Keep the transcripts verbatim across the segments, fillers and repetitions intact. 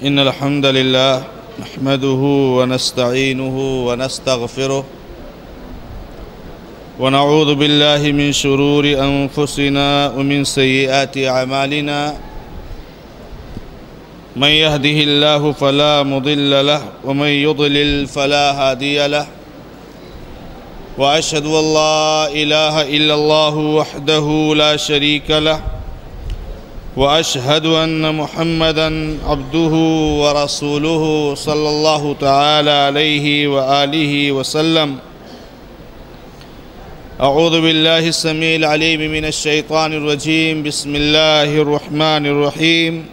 إن الحمد لله نحمده ونستعينه ونستغفره ونعوذ بالله من شرور أنفسنا ومن سيئات أعمالنا من يهده الله فلا مضل له ومن يضلل فلا هادي له وأشهد أن لا إله إلا الله وحده لا شريك له وأشهد أن محمدًا عبده ورسوله صلى الله تعالى عليه وآله وسلم. أعوذ بالله السميع العليم من الشيطان الرجيم. بسم الله الرحمن الرحيم.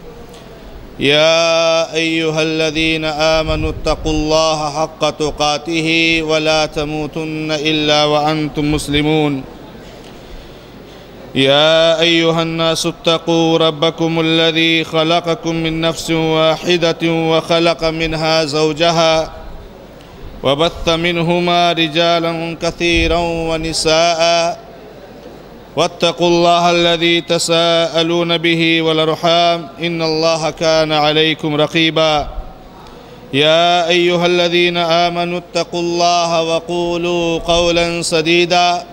يا أيها الذين آمنوا اتقوا الله حق تقاته ولا تموتن إلا وأنتم مسلمون. يا أيها الناس اتقوا ربكم الذي خلقكم من نفس واحدة وخلق منها زوجها وبث منهما رجالا كثيرا ونساء واتقوا الله الذي تساءلون به والأرحام إن الله كان عليكم رقيبا. يا أيها الذين آمنوا اتقوا الله وقولوا قولا سديدا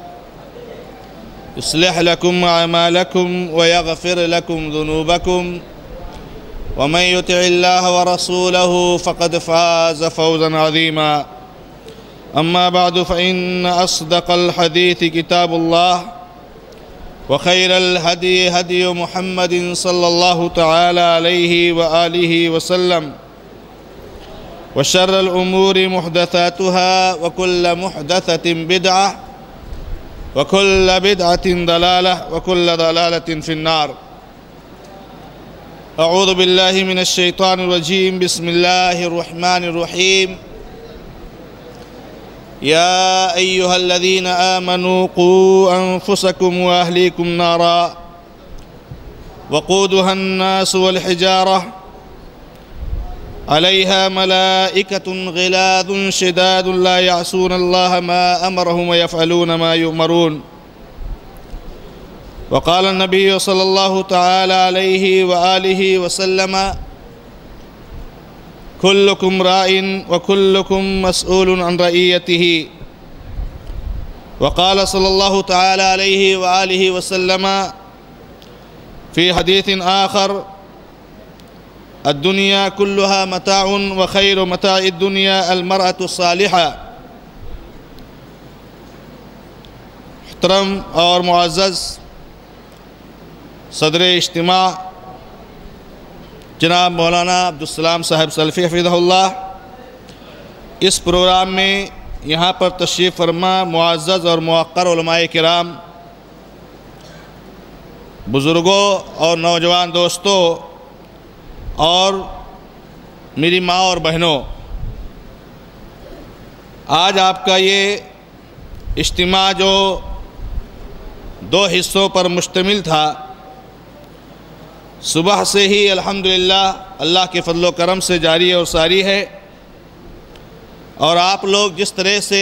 يصلح لكم أعمالكم ويغفر لكم ذنوبكم ومن يطع الله ورسوله فقد فاز فوزا عظيما. أما بعد فإن أصدق الحديث كتاب الله وخير الهدي هدي محمد صلى الله تعالى عليه وآله وسلم وشر الأمور محدثاتها وكل محدثة بدعة وكل بدعة ضلالة وكل ضلالة في النار. أعوذ بالله من الشيطان الرجيم. بسم الله الرحمن الرحيم. يا أيها الذين آمنوا قوا أنفسكم وأهليكم نارا وقودها الناس والحجارة عليها ملائكة غلاظ شداد لا يعصون الله ما أمرهم ويفعلون ما يؤمرون. وقال النبي صلى الله تعالى عليه وآله وسلم كلكم راع وكلكم مسؤول عن رعيته. وقال صلى الله تعالى عليه وآله وسلم في حديث آخر الدنيا كلها متاع وخير متاع الدنيا المرأة الصالحة. محترم اور معزز صدر اجتماع جناب مولانا عبدالسلام صاحب سلفی حفظہ اللہ، اس پروگرام میں یہاں پر تشریف فرما معزز اور موقر علماء کرام، بزرگوں اور نوجوان دوستوں اور میری ماں اور بہنوں، آج آپ کا یہ اجتماع جو دو حصوں پر مشتمل تھا، صبح سے ہی الحمدللہ اللہ کے فضل و کرم سے جاری اور ساری ہے، اور آپ لوگ جس طرح سے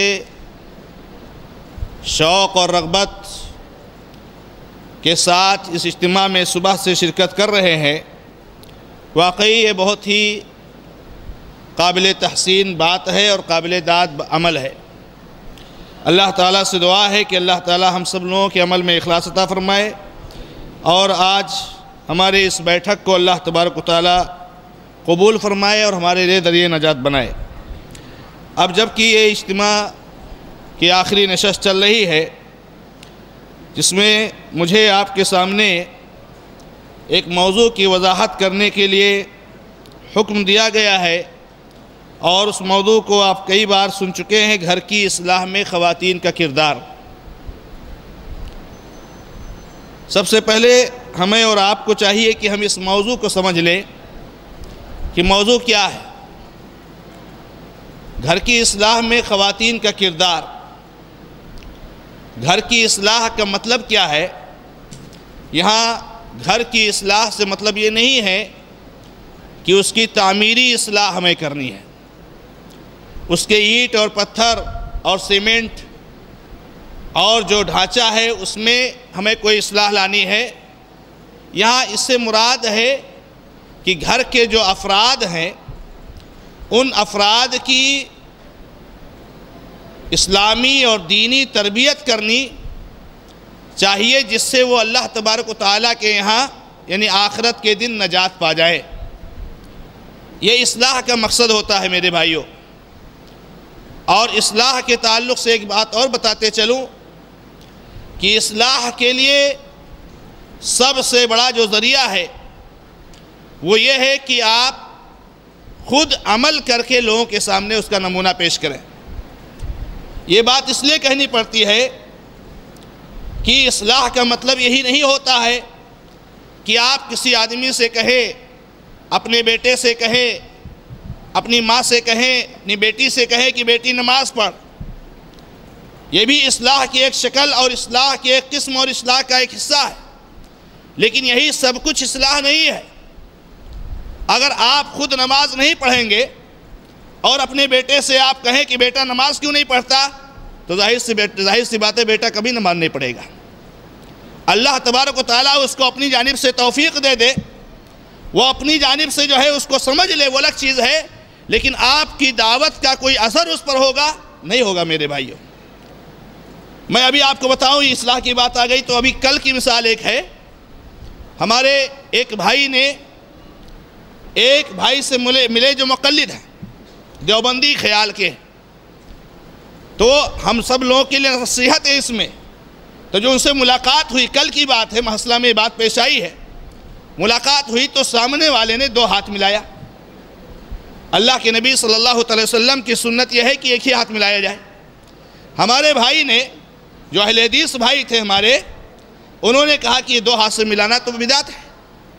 شوق اور رغبت کے ساتھ اس اجتماع میں صبح سے شرکت کر رہے ہیں، واقعی یہ بہت ہی قابل تحسین بات ہے اور قابل داد عمل ہے۔ اللہ تعالیٰ سے دعا ہے کہ اللہ تعالیٰ ہم سب لوگوں کے عمل میں اخلاص عطا فرمائے، اور آج ہمارے اس بیٹھک کو اللہ تبارک و تعالیٰ قبول فرمائے اور ہمارے لیے ذریعہ نجات بنائے۔ اب جب کہ یہ اجتماع کی آخری نشست چل رہی ہے، جس میں مجھے آپ کے سامنے ایک موضوع کی وضاحت کرنے کے لیے حکم دیا گیا ہے، اور اس موضوع کو آپ کئی بار سن چکے ہیں، گھر کی اصلاح میں خواتین کا کردار۔ سب سے پہلے ہمیں اور آپ کو چاہیے کہ ہم اس موضوع کو سمجھ لیں کہ موضوع کیا ہے۔ گھر کی اصلاح میں خواتین کا کردار، گھر کی اصلاح کا مطلب کیا ہے؟ یہاں گھر کی اصلاح سے مطلب یہ نہیں ہے کہ اس کی تعمیری اصلاح ہمیں کرنی ہے، اس کے اینٹ اور پتھر اور سیمنٹ اور جو ڈھانچہ ہے اس میں ہمیں کوئی اصلاح لانی ہے۔ یہاں اس سے مراد ہے کہ گھر کے جو افراد ہیں ان افراد کی اسلامی اور دینی تربیت کرنی چاہیے، جس سے وہ اللہ تبارک و تعالیٰ کے یہاں یعنی آخرت کے دن نجات پا جائے۔ یہ اصلاح کا مقصد ہوتا ہے میرے بھائیوں۔ اور اصلاح کے تعلق سے ایک بات اور بتاتے چلوں کہ اصلاح کے لیے سب سے بڑا جو ذریعہ ہے وہ یہ ہے کہ آپ خود عمل کر کے لوگوں کے سامنے اس کا نمونہ پیش کریں۔ یہ بات اس لیے کہنی پڑتی ہے کہ اصلاح کا مطلب یہی نہیں ہوتا ہے کہ آپ کسی آدمی سے کہیں، اپنے بیٹے سے کہیں، اپنی ماں سے کہیں، اپنی بیٹی سے کہیں کہ بیٹی نماز پڑھ۔ یہ بھی اصلاح کی ایک شکل اور اصلاح کی ایک قسم اور اصلاح کا ایک حصہ ہے، لیکن یہی سب کچھ اصلاح نہیں ہے۔ اگر آپ خود نماز نہیں پڑھیں گے اور اپنے بیٹے سے آپ کہیں کہ بیٹا نماز کیوں نہیں پڑھتا، تو ظاہر سی ظاہر سی بات ہے بیٹا کبھی نماز نہیں پڑھے گا۔ اللہ تبارک و تعالیٰ اس کو اپنی جانب سے توفیق دے دے، وہ اپنی جانب سے جو ہے اس کو سمجھ لے، وہ الگ چیز ہے، لیکن آپ کی دعوت کا کوئی اثر اس پر ہوگا نہیں ہوگا میرے بھائیوں۔ میں ابھی آپ کو بتاؤں، یہ اصلاح کی بات آ گئی تو ابھی کل کی مثال ایک ہے۔ ہمارے ایک بھائی نے ایک بھائی سے ملے ملے جو مقلد ہیں، دیوبندی خیال کے، تو ہم سب لوگوں کے لیے نصیحت ہے اس میں۔ تو جو ان سے ملاقات ہوئی، کل کی بات ہے، مسئلہ میں بات پیش آئی ہے، ملاقات ہوئی تو سامنے والے نے دو ہاتھ ملایا۔ اللہ کے نبی صلی اللہ علیہ وسلم کی سنت یہ ہے کہ ایک ہی ہاتھ ملایا جائے۔ ہمارے بھائی نے، جو اہل حدیث بھائی تھے ہمارے، انہوں نے کہا کہ یہ دو ہاتھ سے ملانا تو بدعت ہے،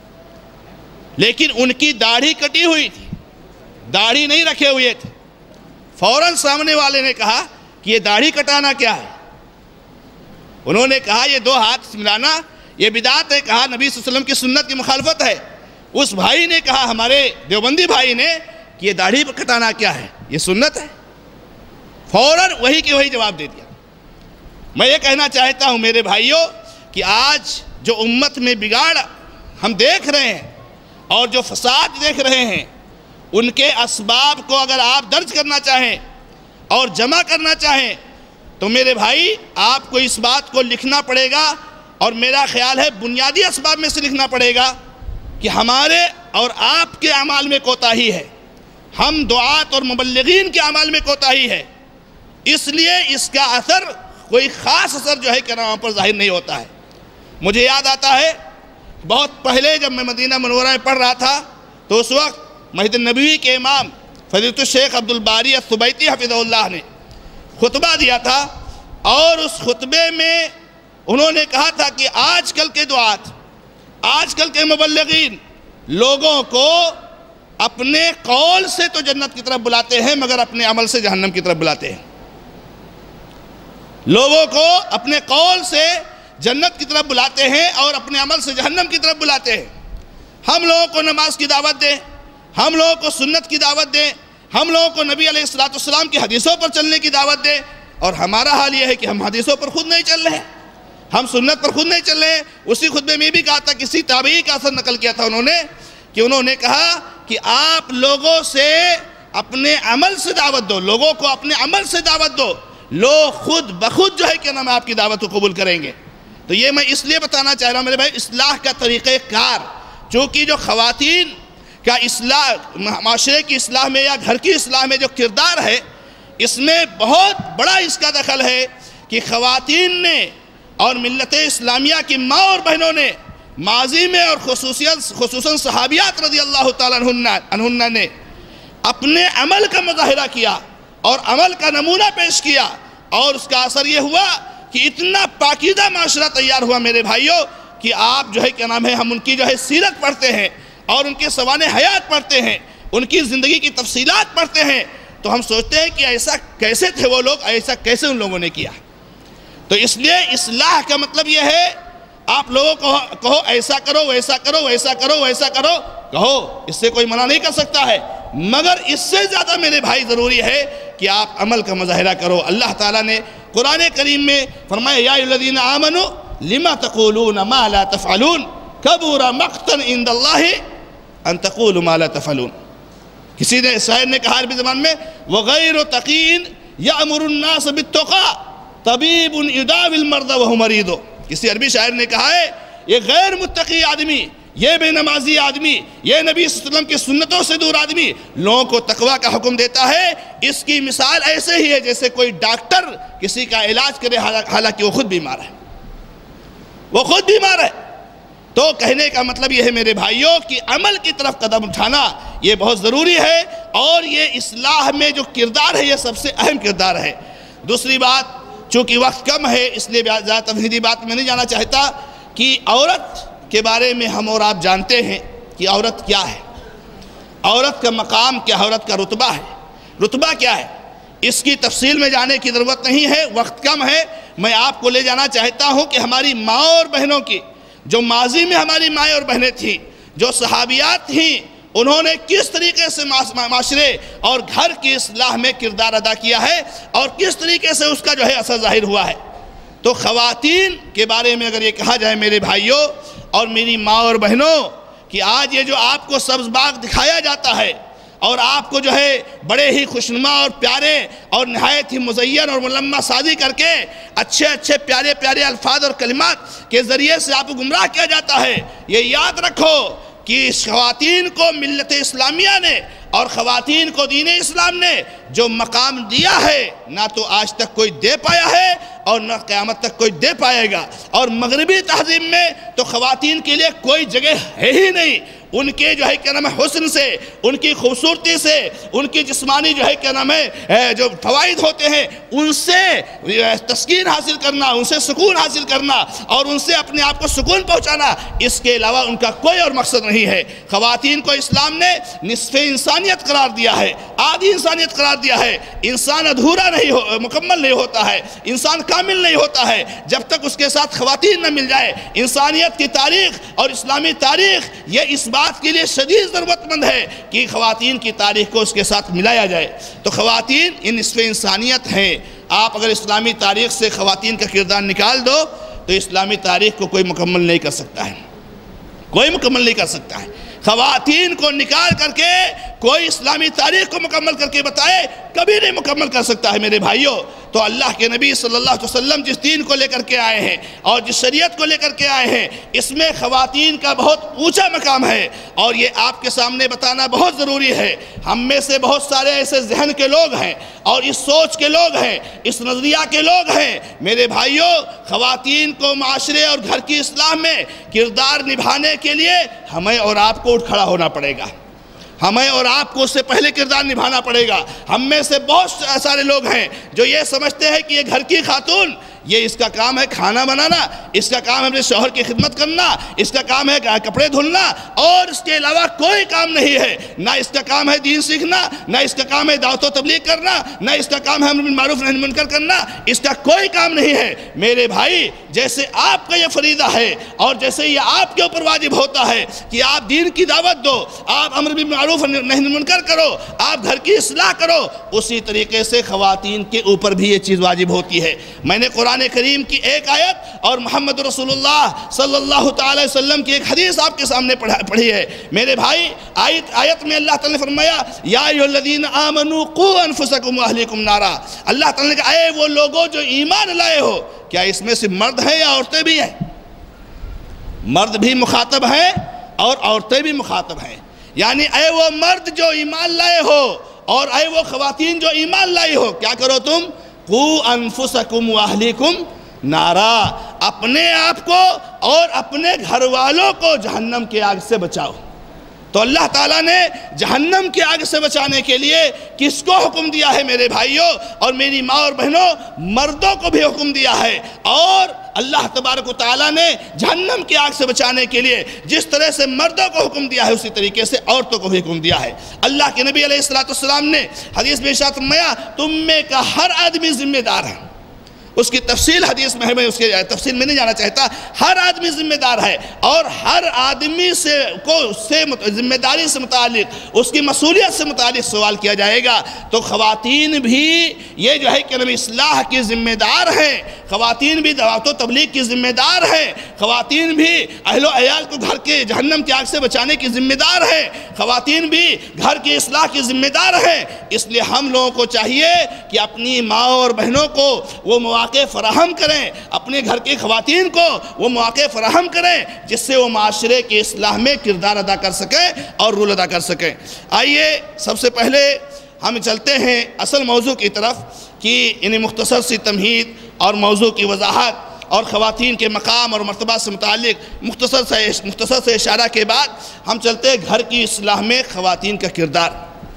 لیکن ان کی داڑھی کٹی ہوئی تھی، داڑھی نہیں رکھے ہوئے تھے۔ فوراً سامنے والے نے کہا کہ یہ داڑھی کٹانا کیا ہے؟ انہوں نے کہا یہ دو ہاتھ ملانا یہ بدعت ہے، کہا نبی صلی اللہ علیہ وسلم کی سنت کی مخالفت ہے۔ اس بھائی نے کہا، ہمارے دیوبندی بھائی نے، کہ یہ داڑھی کٹانا کیا ہے؟ یہ سنت ہے۔ فوراً وہی کی وہی جواب دے دیا۔ میں یہ کہنا چاہتا ہوں میرے بھائیوں کہ آج جو امت میں بگاڑ ہم دیکھ رہے ہیں اور جو فساد دیکھ رہے ہیں، ان کے اسباب کو اگر آپ درج کرنا چاہیں اور جمع کرنا چاہیں تو میرے بھائی آپ کو اس بات کو لکھنا پڑے گا، اور میرا خیال ہے بنیادی اسباب میں سے لکھنا پڑے گا کہ ہمارے اور آپ کے اعمال میں کوتاہی ہے، ہم دعات اور مبلغین کے اعمال میں کوتاہی ہے، اس لیے اس کا اثر کوئی خاص اثر جو ہے کہ وہاں پر ظاہر نہیں ہوتا ہے۔ مجھے یاد آتا ہے بہت پہلے جب میں مدینہ منورہ میں پڑھ رہا تھا تو اس وقت مسجد نبوی کے امام فضیلۃ الشیخ عبدالباری الثبیتی حفظہ اللہ نے خطبہ دیا تھا، اور اس خطبے میں انہوں نے کہا تھا کہ آج کل کے دعات، آج کل کے مبلغین لوگوں کو اپنے قول سے تو جنت کی طرف بلاتے ہیں مگر اپنے عمل سے جہنم کی طرف بلاتے ہیں۔ لوگوں کو اپنے قول سے جنت کی طرف بلاتے ہیں اور اپنے عمل سے جہنم کی طرف بلاتے ہیں۔ ہم لوگوں کو نماز کی دعوت دیں، ہم لوگوں کو سنت کی دعوت دیں، ہم لوگوں کو نبی علیہ الصلوۃ والسلام کی حدیثوں پر چلنے کی دعوت دیں، اور ہمارا حال یہ ہے کہ ہم حدیثوں پر خود نہیں چل رہے ہیں، ہم سنت پر خود نہیں چل رہے ہیں۔ اسی خطبے میں بھی کہا تھا، کسی تابعی کا اثر نقل کیا تھا انہوں نے، کہ انہوں نے کہا کہ آپ لوگوں سے اپنے عمل سے دعوت دو، لوگوں کو اپنے عمل سے دعوت دو، لوگ خود بخود جو ہے کہ نام آپ کی دعوت کو قبول کریں گے۔ تو یہ میں اس لیے بتانا چاہ رہا ہوں میرے بھائی، اصلاح کا طریقہ کار، چونکہ جو خواتین کا اصلاح، معاشرے کی اصلاح میں یا گھر کی اصلاح میں جو کردار ہے، اس میں بہت بڑا اس کا دخل ہے کہ خواتین نے اور ملت اسلامیہ کی ماں اور بہنوں نے ماضی میں، اور خصوصاً صحابیات رضی اللہ تعالیٰ عنہن نے اپنے عمل کا مظاہرہ کیا اور عمل کا نمونہ پیش کیا، اور اس کا اثر یہ ہوا کہ اتنا پاکیزہ معاشرہ تیار ہوا میرے بھائیوں کہ آپ جو ہے کیا نام ہے، ہم ان کی جو ہے سیرت پڑھتے ہیں اور ان کے سوانح حیات پڑھتے ہیں، ان کی زندگی کی تفصیلات پڑھتے ہیں، تو ہم سوچتے ہیں کہ ایسا کیسے تھے وہ لوگ، ایسا کیسے ان لوگوں نے کیا۔ تو اس لیے اصلاح کا مطلب یہ ہے، آپ لوگوں کو کہو ایسا کرو، ویسا کرو، ویسا کرو، ویسا کرو، کہو، اس سے کوئی منع نہیں کر سکتا ہے، مگر اس سے زیادہ میرے بھائی ضروری ہے کہ آپ عمل کا مظاہرہ کرو۔ اللہ تعالیٰ نے قرآن کریم میں فرمایا، یا ایھا الذین آمنوا لما تقولون ما لا تفعلون کبر مقتا عند اللہ ان تقولوا ما لا تفعلون۔ کسی نے شاعر نے کہا عربی زبان میں وغیر تقین یأمر الناس بالتقى طبیب یداوی المرض وهو مریض۔ کسی عربی شاعر نے کہا ہے یہ غیر متقی آدمی، یہ بے نمازی آدمی، یہ نبی صلی اللہ علیہ وسلم کی سنتوں سے دور آدمی لوگوں کو تقوی کا حکم دیتا ہے، اس کی مثال ایسے ہی ہے جیسے کوئی ڈاکٹر کسی کا علاج کرے حالانکہ وہ خود بیمار ہے، وہ خود بیمار ہے۔ تو کہنے کا مطلب یہ ہے میرے بھائیوں کہ عمل کی طرف قدم اٹھانا یہ بہت ضروری ہے، اور یہ اصلاح میں جو کردار ہے یہ سب سے اہم کردار ہے۔ دوسری بات، چونکہ وقت کم ہے اس لیے زیادہ تفصیلی بات میں نہیں جانا چاہتا کہ عورت کے بارے میں ہم اور آپ جانتے ہیں کہ عورت کیا ہے، عورت کا مقام کیا، عورت کا رتبہ ہے، رتبہ کیا ہے، اس کی تفصیل میں جانے کی ضرورت نہیں ہے، وقت کم ہے۔ میں آپ کو لے جانا چاہتا ہوں کہ ہماری ماں اور بہنوں کی جو ماضی میں ہماری مائیں اور بہنیں تھیں، جو صحابیات تھیں، انہوں نے کس طریقے سے معاشرے اور گھر کی اصلاح میں کردار ادا کیا ہے اور کس طریقے سے اس کا جو ہے اثر ظاہر ہوا ہے۔ تو خواتین کے بارے میں اگر یہ کہا جائے میرے بھائیوں اور میری ماں اور بہنوں کہ آج یہ جو آپ کو سبز باغ دکھایا جاتا ہے اور آپ کو جو ہے بڑے ہی خوشنما اور پیارے اور نہایت ہی مزین اور ملمع سازی کر کے اچھے اچھے پیارے پیارے الفاظ اور کلمات کے ذریعے سے آپ کو گمراہ کیا جاتا ہے، یہ یاد رکھو کہ اس خواتین کو ملت اسلامیہ نے اور خواتین کو دین اسلام نے جو مقام دیا ہے نہ تو آج تک کوئی دے پایا ہے اور نہ قیامت تک کوئی دے پائے گا، اور مغربی تہذیب میں تو خواتین کے لیے کوئی جگہ ہے ہی نہیں۔ ان کے جو ہے کیا نام ہے حسن سے، ان کی خوبصورتی سے، ان کی جسمانی جو ہے کیا نام ہے جو فوائد ہوتے ہیں ان سے تسکین حاصل کرنا، ان سے سکون حاصل کرنا اور ان سے اپنے آپ کو سکون پہنچانا، اس کے علاوہ ان کا کوئی اور مقصد نہیں ہے۔ خواتین کو اسلام نے نصف انسانیت قرار دیا ہے، آدھی انسانیت قرار دیا ہے۔ انسان ادھورا نہیں ہو مکمل نہیں ہوتا ہے، انسان کامل نہیں ہوتا ہے جب تک اس کے ساتھ خواتین نہ مل جائے۔ انسانیت کی تاریخ اور اسلامی تاریخ یہ اس بات کے لیے شدید ضرورت مند ہے کہ خواتین کی تاریخ کو اس کے ساتھ ملایا جائے۔ تو خواتین ان نصف انسانیت ہیں۔ آپ اگر اسلامی تاریخ سے خواتین کا کردار نکال دو تو اسلامی تاریخ کو کوئی مکمل نہیں کر سکتا ہے، کوئی مکمل نہیں کر سکتا ہے۔ خواتین کو نکال کر کے کوئی اسلامی تاریخ کو مکمل کر کے بتائے کبھی نہیں مکمل کر سکتا ہے میرے بھائیوں۔ تو اللہ کے نبی صلی اللہ علیہ وسلم جس دین کو لے کر کے آئے ہیں اور جس شریعت کو لے کر کے آئے ہیں اس میں خواتین کا بہت اونچا مقام ہے، اور یہ آپ کے سامنے بتانا بہت ضروری ہے۔ ہم میں سے بہت سارے ایسے ذہن کے لوگ ہیں اور اس سوچ کے لوگ ہیں، اس نظریہ کے لوگ ہیں میرے بھائیوں، خواتین کو معاشرے اور گھر کی اصلاح میں کردار نبھانے کے لیے ہمیں اور آپ کو اٹھ کھڑا ہونا پڑے گا، ہمیں اور آپ کو اس سے پہلے کردار نبھانا پڑے گا۔ ہم میں سے بہت سارے لوگ ہیں جو یہ سمجھتے ہیں کہ یہ گھر کی خاتون یہ اس کا کام ہے کھانا بنانا، اس کا کام ہے اپنے شوہر کی خدمت کرنا، اس کا کام ہے کپڑے دھلنا، اور اس کے علاوہ کوئی کام نہیں ہے۔ نہ اس کا کام ہے دین سیکھنا، نہ اس کا کام ہے دعوت و تبلیغ کرنا، نہ اس کا کام ہے امر بالمعروف نہی عن المنکر کرنا، اس کا کوئی کام نہیں ہے۔ میرے بھائی، جیسے آپ کا یہ فریضہ ہے اور جیسے یہ آپ کے اوپر واجب ہوتا ہے کہ آپ دین کی دعوت دو، آپ امر بالمعروف نہی عن المنکر کرو، آپ گھر کی اصلاح کرو، اسی طریقے سے خواتین کے اوپر بھی یہ چیز واجب ہوتی ہے۔ میں نے قرآن کریم کی ایک آیت اور محمد رسول اللہ صلی اللہ تعالی وسلم کی ایک حدیث آپ کے سامنے پڑھی ہے میرے بھائی۔ آیت آیت میں اللہ تعالی نے فرمایا یا ایھا الذین آمنوا قوا انفسکم واہلیکم نارا۔ اللہ تعالی نے کہا اے وہ لوگوں جو ایمان لائے ہو، کیا اس میں سے مرد ہیں یا عورتیں بھی ہیں؟ مرد بھی مخاطب ہیں اور عورتیں بھی مخاطب ہیں، یعنی اے وہ مرد جو ایمان لائے ہو اور اے وہ خواتین جو ایمان لائی ہو، کیا کرو تم؟ قوا انفسکم واہلیکم نارا، اپنے آپ کو اور اپنے گھر والوں کو جہنم کی آگ سے بچاؤ۔ تو اللہ تعالیٰ نے جہنم کی آگ سے بچانے کے لیے کس کو حکم دیا ہے میرے بھائیوں اور میری ماں اور بہنوں؟ مردوں کو بھی حکم دیا ہے، اور اللہ تبارک و تعالیٰ نے جہنم کی آگ سے بچانے کے لیے جس طرح سے مردوں کو حکم دیا ہے اسی طریقے سے عورتوں کو بھی حکم دیا ہے۔ اللہ کے نبی علیہ السلام نے حدیث میں ارشاد فرمایا تم میں کا ہر آدمی ذمہ دار ہے۔ اس کی تفصیل حدیث میں ہے، میں اس کی تفصیل میں نہیں جانا چاہتا۔ ہر آدمی ذمہ دار ہے، اور ہر آدمی سے کو سے ذمہ داری سے متعلق، اس کی مسئولیت سے متعلق سوال کیا جائے گا۔ تو خواتین بھی یہ جو ہے کہ نبی اصلاح کی ذمہ دار ہیں، خواتین بھی دعوت و تبلیغ کی ذمہ دار ہیں، خواتین بھی اہل و عیال کو گھر کے جہنم کی آگ سے بچانے کی ذمہ دار ہیں، خواتین بھی گھر کی اصلاح کی ذمہ دار ہیں۔ اس لیے ہم لوگوں کو چاہیے کہ اپنی ماں اور بہنوں کو وہ مواقع فراہم کریں، اپنے گھر کی خواتین کو وہ مواقع فراہم کریں جس سے وہ معاشرے کی اصلاح میں کردار ادا کر سکیں اور رول ادا کر سکیں۔ آئیے سب سے پہلے ہم چلتے ہیں اصل موضوع کی طرف کہ انہیں مختصر سی تمہید اور موضوع کی وضاحت اور خواتین کے مقام اور مرتبہ سے متعلق مختصر سے مختصر سے اشارہ کے بعد ہم چلتے ہیں گھر کی اصلاح میں خواتین کا کردار۔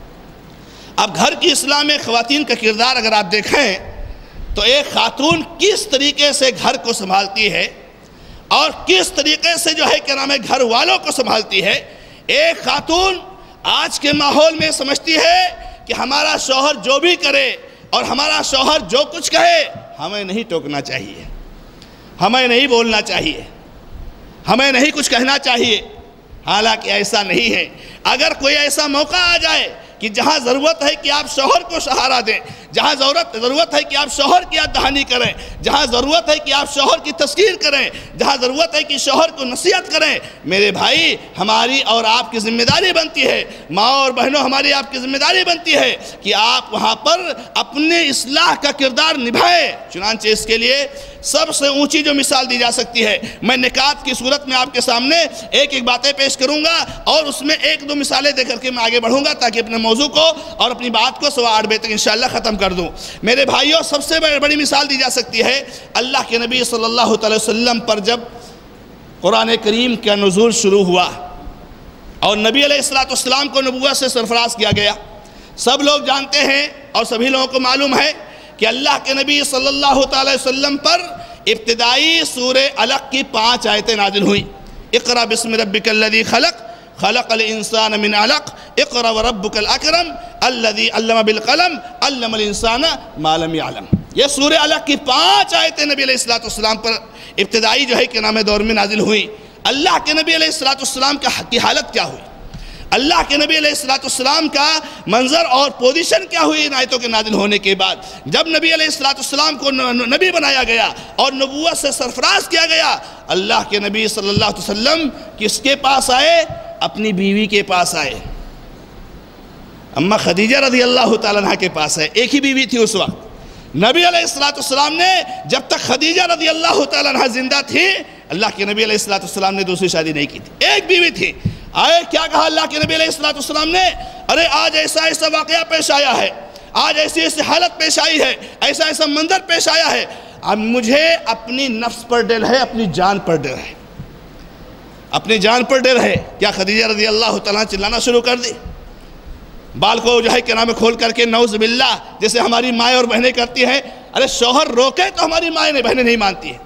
اب گھر کی اصلاح میں خواتین کا کردار اگر آپ دیکھیں تو ایک خاتون کس طریقے سے گھر کو سنبھالتی ہے اور کس طریقے سے جو ہے کہ نام ہے گھر والوں کو سنبھالتی ہے۔ ایک خاتون آج کے ماحول میں سمجھتی ہے کہ ہمارا شوہر جو بھی کرے اور ہمارا شوہر جو کچھ کہے ہمیں نہیں ٹوکنا چاہیے، ہمیں نہیں بولنا چاہیے، ہمیں نہیں کچھ کہنا چاہیے۔ حالانکہ ایسا نہیں ہے۔ اگر کوئی ایسا موقع آ جائے کہ جہاں ضرورت ہے کہ آپ شوہر کو سہارا دیں، جہاں ضرورت ضرورت ہے کہ آپ شوہر کی یاد دہانی کریں، جہاں ضرورت ہے کہ آپ شوہر کی تذکیر کریں، جہاں ضرورت ہے کہ شوہر کو نصیحت کریں، میرے بھائی ہماری اور آپ کی ذمہ داری بنتی ہے، ماں اور بہنوں ہماری آپ کی ذمہ داری بنتی ہے کہ آپ وہاں پر اپنے اصلاح کا کردار نبھائیں۔ چنانچہ اس کے لیے سب سے اونچی جو مثال دی جا سکتی ہے، میں نکات کی صورت میں آپ کے سامنے ایک ایک باتیں پیش کروں گا اور اس میں ایک دو مثالیں دے کر کے میں آگے بڑھوں گا تاکہ اپنے موضوع کو اور اپنی بات کو سوا آٹھ بجے تک انشاءاللہ ختم کر دوں۔ میرے بھائیوں سب سے بڑی مثال دی جا سکتی ہے اللہ کے نبی صلی اللہ علیہ وسلم پر جب قرآن کریم کا نزول شروع ہوا اور نبی علیہ السلام کو نبوت سے سرفراز کیا گیا۔ سب لوگ جانتے ہیں اور سبھی لوگوں کو معلوم ہے کہ اللہ کے نبی صلی اللہ علیہ وسلم پر ابتدائی سورہ علق کی پانچ آیتیں نازل ہوئیں۔ اقرأ بسم ربک الذی خلق خلق الانسان من علق اقرأ وربک الاکرم الذی علم بالقلم علم الانسان ما لم يعلم۔ یہ سورہ علق کی پانچ آیتیں نبی علیہ السلام پر ابتدائی جو ہے کہ نام دور میں نازل ہوئیں۔ اللہ کے نبی علیہ السلام کی حالت کیا ہوئی، اللہ کے نبی علیہ السلام کا منظر اور پوزیشن کیا ہوئی ان آیتوں کے نازل ہونے کے بعد؟ جب نبی علیہ السلام کو نبی بنایا گیا اور نبوت سے سرفراز کیا گیا، اللہ کے نبی صلی اللہ علیہ وسلم کس کے پاس آئے؟ اپنی بیوی کے پاس آئے، اماں خدیجہ رضی اللہ تعالیٰ عنہ کے پاس آئے۔ ایک ہی بیوی تھی اس وقت۔ نبی علیہ السلام نے جب تک خدیجہ رضی اللہ تعالیٰ عنہ زندہ تھی اللہ کے نبی علیہ السلام نے دوسری شادی نہیں کی تھی، ایک بیوی تھی۔ آئے کیا کہا اللہ کے نبی علیہ السلام نے؟ ارے آج ایسا ایسا واقعہ پیش آیا ہے، آج ایسی ایسی حالت پیش آئی ہے، ایسا ایسا منظر پیش آیا ہے، اب مجھے اپنی نفس پر ڈر ہے، اپنی جان پر ڈر ہے، اپنی جان پر ڈر ہے۔ کیا خدیجہ رضی اللہ تعالیٰ چلانا شروع کر دی؟ بال کو جو ہے کہ نام کھول کر کے نعوذ باللہ جیسے ہماری مائیں اور بہنیں کرتی ہیں۔ ارے شوہر روکے تو ہماری مائیں بہنیں نہیں مانتی ہیں،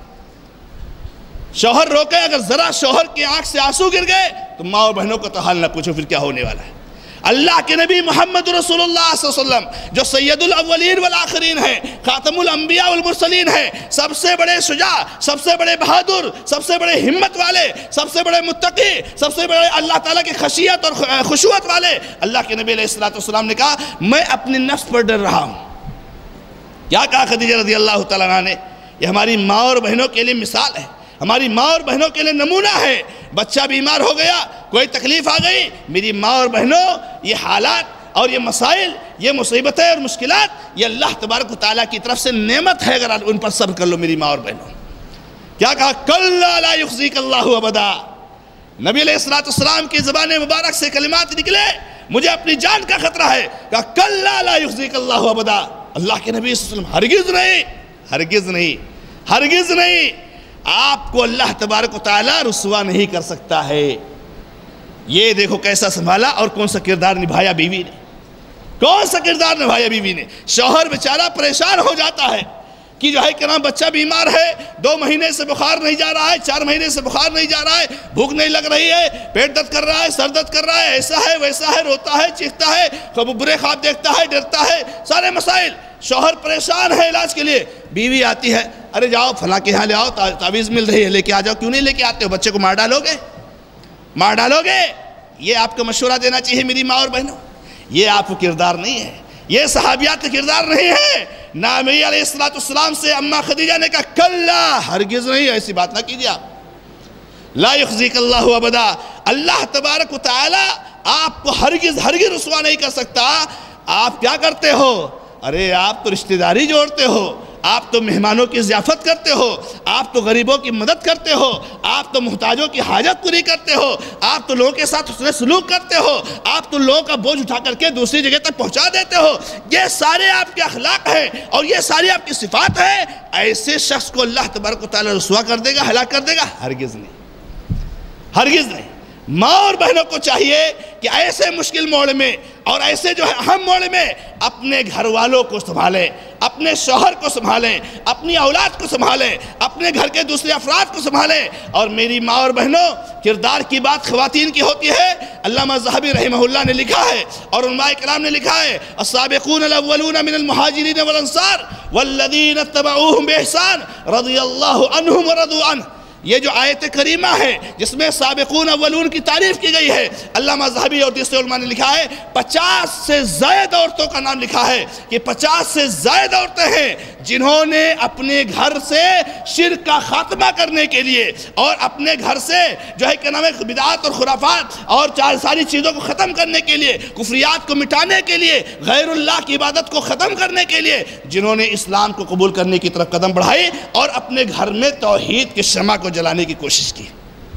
شوہر روکے، اگر ذرا شوہر کی آنکھ سے آنسو گر گئے تو ماں اور بہنوں کو تو حال نہ پوچھو پھر کیا ہونے والا ہے۔ اللہ کے نبی محمد رسول اللہ صلی اللہ علیہ وسلم جو سید الاولین والآخرین ہیں، خاتم الانبیاء والمرسلین ہیں، سب سے بڑے شجاع، سب سے بڑے بہادر، سب سے بڑے ہمت والے، سب سے بڑے متقی، سب سے بڑے اللہ تعالیٰ کی خشیت اور خشوعت والے، اللہ کے نبی علیہ السلام نے کہا میں اپنی نفس پر ڈر رہا ہوں۔ کیا کہا خدیجہ رضی اللہ تعالیٰ عنہ نے؟ یہ ہماری ماں اور بہنوں کے لیے مثال ہے، ہماری ماں اور بہنوں کے لیے نمونہ ہے۔ بچہ بیمار ہو گیا، کوئی تکلیف آ گئی، میری ماں اور بہنوں یہ حالات اور یہ مسائل، یہ مصیبتیں اور مشکلات یہ اللہ تبارک و تعالیٰ کی طرف سے نعمت ہے، اگر ان پر صبر کر لو میری ماں اور بہنوں۔ کیا کہا؟ کلا لا یخزیک اللہ ابدا۔ نبی علیہ السلام کی زبان مبارک سے کلمات نکلے مجھے اپنی جان کا خطرہ ہے، کہا کلا لا یخزیک اللہ ابدا۔ اللہ کے نبی صلی اللہ علیہ وسلم ہرگز نہیں، ہرگز نہیں، ہرگز نہیں، آپ کو اللہ تبارک و تعالیٰ رسوا نہیں کر سکتا ہے۔ یہ دیکھو کیسا سنبھالا اور کون سا کردار نبھایا بیوی نے، کون سا کردار نبھایا بیوی نے۔ شوہر بیچارہ پریشان ہو جاتا ہے کہ جو ہے کہ نام بچہ بیمار ہے، دو مہینے سے بخار نہیں جا رہا ہے، چار مہینے سے بخار نہیں جا رہا ہے، بھوک نہیں لگ رہی ہے، پیٹ درد کر رہا ہے، سر درد کر رہا ہے، ایسا ہے ویسا ہے، روتا ہے، چیختا ہے، کبھی برے خواب دیکھتا ہے، ڈرتا ہے، سارے مسائل۔ شوہر پریشان ہے علاج کے لیے، بیوی آتی ہے، ارے جاؤ فلاں کے یہاں لے آؤ، تعویذ مل رہی ہے، لے کے آ جاؤ۔ کیوں نہیں لے کے آتے ہو؟ بچے کو مار ڈالو گے، مار ڈالو گے۔ یہ آپ کو مشورہ دینا چاہیے میری ماں اور بہنوں، یہ آپ کو کردار نہیں ہے۔ یہ صحابیات کا کردار نہیں ہے۔ نبی علیہ السلام سے اماں خدیجہ نے کہا کلا، ہرگز نہیں، ایسی بات نہ کیجئے آپ، لا یخزیک اللہ ابدا، اللہ تبارک و تعالی آپ کو ہرگز ہرگز رسوا نہیں کر سکتا۔ آپ کیا کرتے ہو؟ ارے آپ تو رشتہ داری جوڑتے ہو، آپ تو مہمانوں کی ضیافت کرتے ہو، آپ تو غریبوں کی مدد کرتے ہو، آپ تو محتاجوں کی حاجت پوری کرتے ہو، آپ تو لوگوں کے ساتھ حسن سلوک کرتے ہو، آپ تو لوگوں کا بوجھ اٹھا کر کے دوسری جگہ تک پہنچا دیتے ہو۔ یہ سارے آپ کے اخلاق ہیں اور یہ ساری آپ کی صفات ہیں۔ ایسے شخص کو اللہ تبارک و تعالی رسوا کر دے گا، ہلاک کر دے گا؟ ہرگز نہیں، ہرگز نہیں۔ ماں اور بہنوں کو چاہیے کہ ایسے مشکل موڑ میں اور ایسے جو ہے اہم موڑ میں اپنے گھر والوں کو سنبھالیں، اپنے شوہر کو سنبھالیں، اپنی اولاد کو سنبھالیں، اپنے گھر کے دوسرے افراد کو سنبھالیں۔ اور میری ماں اور بہنوں، کردار کی بات خواتین کی ہوتی ہے۔ علامہ ذہبی رحمہ اللہ نے لکھا ہے اور علماء کرام نے لکھا ہے، السابقون الاولون من المہاجرین والانصار والذین اتبعوہم بإحسان رضی اللہ عنہم ورضوا عنہ۔ یہ جو آیت کریمہ ہے جس میں سابقون اولون کی تعریف کی گئی ہے، علامہ ذہبی اور دوسرے علماء نے لکھا ہے پچاس سے زائد عورتوں کا نام لکھا ہے کہ پچاس سے زائد عورتیں ہیں جنہوں نے اپنے گھر سے شرک کا خاتمہ کرنے کے لیے اور اپنے گھر سے جو ہے کہ نام ہے بدعات اور خرافات اور چار ساری چیزوں کو ختم کرنے کے لیے، کفریات کو مٹانے کے لیے، غیر اللہ کی عبادت کو ختم کرنے کے لیے جنہوں نے اسلام کو قبول کرنے کی طرف قدم بڑھائی اور اپنے گھر میں توحید کے شمع کو جلانے کی کوشش کی۔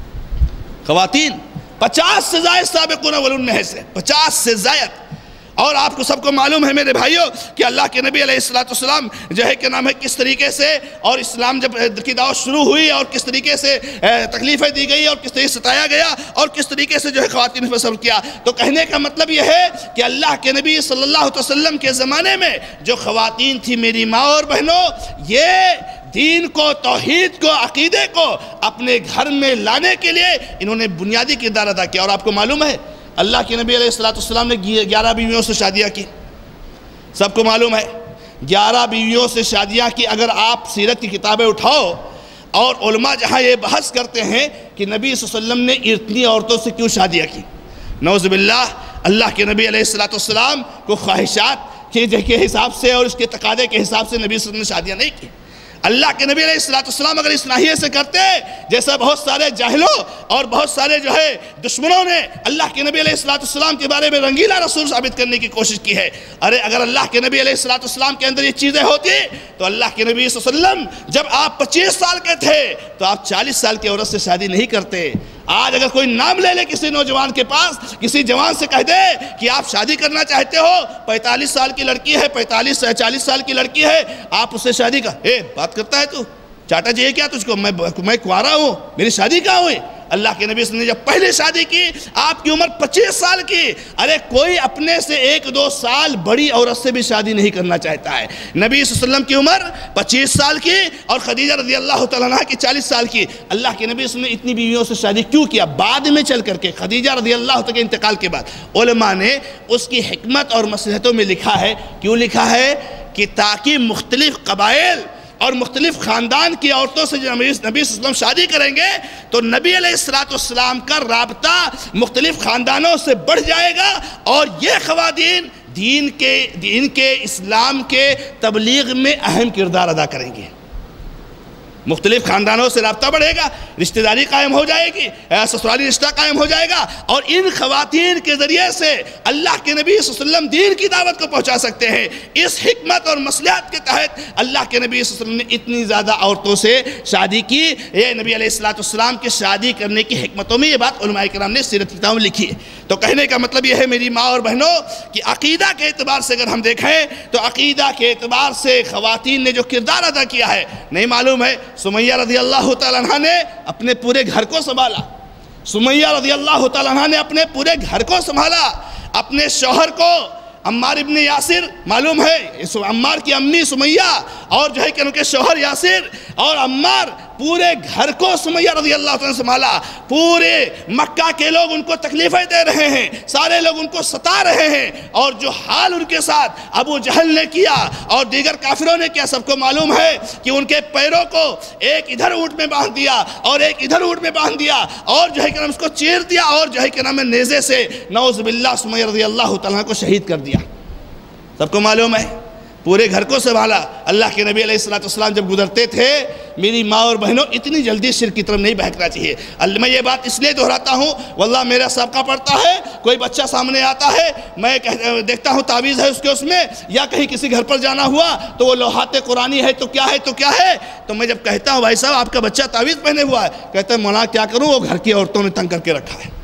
خواتین پچاس سے زائد سابقون اولون میں سے، پچاس سے زائد۔ اور آپ کو سب کو معلوم ہے میرے بھائیوں کہ اللہ کے نبی علیہ السلام جو ہے کہ نام ہے کس طریقے سے اور اسلام جب کی دعوت شروع ہوئی اور کس طریقے سے تکلیفیں دی گئی اور کس طریقے سے ستایا گیا اور کس طریقے سے جو ہے خواتین پر صبر کیا۔ تو کہنے کا مطلب یہ ہے کہ اللہ کے نبی صلی اللہ علیہ وسلم کے زمانے میں جو خواتین تھی میری ماں اور بہنوں، یہ دین کو، توحید کو، عقیدے کو اپنے گھر میں لانے کے لیے انہوں نے بنیادی کردار ادا کیا۔ اور آپ کو معلوم ہے اللہ کے نبی علیہ السلام نے گیارہ بیویوں سے شادیاں کی، سب کو معلوم ہے گیارہ بیویوں سے شادیاں کی۔ اگر آپ سیرت کی کتابیں اٹھاؤ اور علماء جہاں یہ بحث کرتے ہیں کہ نبی صلی اللہ علیہ وسلم نے اتنی عورتوں سے کیوں شادیاں کی، نعوذ باللہ، اللہ کے نبی علیہ السلام کو خواہشات کے حساب سے اور اس کے تقاضے کے حساب سے نبی صلی اللہ علیہ وسلم نے شادیاں نہیں کی۔ اللہ کے نبی علیہ السلام اگر اس ناحیے سے کرتے جیسا بہت سارے جاہلوں اور بہت سارے جو ہے دشمنوں نے اللہ کے نبی علیہ السلام کے بارے میں رنگیلا رسول ثابت کرنے کی کوشش کی ہے، ارے اگر اللہ کے نبی علیہ السلام کے اندر یہ چیزیں ہوتی تو اللہ کے نبی صلی اللہ علیہ وسلم جب آپ پچیس سال کے تھے تو آپ چالیس سال کی عورت سے شادی نہیں کرتے۔ آج اگر کوئی نام لے لے کسی نوجوان کے پاس، کسی جوان سے کہہ دے کہ آپ شادی کرنا چاہتے ہو، پینتالیس سال کی لڑکی ہے، پینتالیس چالیس سال کی لڑکی ہے، آپ اس سے شادی کا اے بات کرتا ہے تو چاٹا جی ہے کیا تجھ کو، میں میں کوارا ہوں، میری شادی کہاں ہوئی؟ اللہ کے نبی صلی اللہ علیہ وسلم نے جب پہلے شادی کی آپ کی عمر پچیس سال کی، ارے کوئی اپنے سے ایک دو سال بڑی عورت سے بھی شادی نہیں کرنا چاہتا ہے۔ نبی صلی اللہ علیہ وسلم کی عمر پچیس سال کی اور خدیجہ رضی اللہ تعالیٰ عنہ کی چالیس سال کی۔ اللہ کے نبی صلی اللہ علیہ وسلم نے اتنی بیویوں سے شادی کیوں کیا؟ بعد میں چل کر کے خدیجہ رضی اللہ تعالیٰ کے انتقال کے بعد علماء نے اس کی حکمت اور مصلحتوں میں لکھا ہے، کیوں لکھا ہے کہ تاکہ مختلف قبائل اور مختلف خاندان کی عورتوں سے جو نبی صلی اللہ علیہ وسلم شادی کریں گے تو نبی علیہ السلام کا رابطہ مختلف خاندانوں سے بڑھ جائے گا اور یہ خواتین دین کے دین کے اسلام کے تبلیغ میں اہم کردار ادا کریں گے۔ مختلف خاندانوں سے رابطہ بڑھے گا، رشتہ داری قائم ہو جائے گی، سسرالی رشتہ قائم ہو جائے گا اور ان خواتین کے ذریعے سے اللہ کے نبی صلی اللہ علیہ وسلم دین کی دعوت کو پہنچا سکتے ہیں۔ اس حکمت اور مصلحت کے تحت اللہ کے نبی صلی اللہ علیہ وسلم نے اتنی زیادہ عورتوں سے شادی کی۔ یہ نبی علیہ السلام کی شادی کرنے کی حکمتوں میں یہ بات علماء کرام نے سیرت کتابوں میں لکھی ہے۔ تو کہنے کا مطلب یہ ہے میری ماں اور بہنوں کہ عقیدہ کے اعتبار سے اگر ہم دیکھیں تو عقیدہ کے اعتبار سے خواتین نے جو کردار ادا کیا ہے، نہیں معلوم ہے سمیہ رضی اللہ تعالیٰ عنہ نے اپنے پورے گھر کو سنبھالا، سمیہ رضی اللہ تعالیٰ عنہ نے اپنے پورے گھر کو سنبھالا، اپنے شوہر کو عمار ابن یاسر معلوم ہے، عمار کی امی سمیہ اور جو ہے کہ ان کے شوہر یاسر اور عمار پورے گھر کو سمیہ رضی اللہ عنہ نے سنبھالا۔ پورے مکہ کے لوگ ان کو تکلیفیں دے رہے ہیں، سارے لوگ ان کو ستا رہے ہیں اور جو حال ان کے ساتھ ابو جہل نے کیا اور دیگر کافروں نے کیا سب کو معلوم ہے کہ ان کے پیروں کو ایک ادھر اونٹ میں باندھ دیا اور ایک ادھر اونٹ میں باندھ دیا اور جو ہے کہ نام اس کو چیر دیا اور جو ہے کہ نام نیزے سے نعوذ باللہ سمیہ رضی اللہ تعالیٰ کو شہید کر دیا۔ سب کو معلوم ہے، پورے گھر کو سنبھالا۔ اللہ کے نبی علیہ الصلوۃ والسلام جب گزرتے تھے، میری ماں اور بہنوں اتنی جلدی شرک کی طرف نہیں بہکنا چاہیے۔ میں یہ بات اس لیے دہراتا ہوں، واللہ میرا سابقہ پڑتا ہے، کوئی بچہ سامنے آتا ہے، میں دیکھتا ہوں تعویذ ہے اس کے اس میں، یا کہیں کسی گھر پر جانا ہوا تو وہ لوحات قرآنی ہے تو کیا ہے تو کیا ہے، تو میں جب کہتا ہوں بھائی صاحب آپ کا بچہ تعویذ پہنے ہوا ہے، کہتا ہے مولانا کیا کروں، وہ گھر کی عورتوں نے تنگ کر کے رکھا ہے،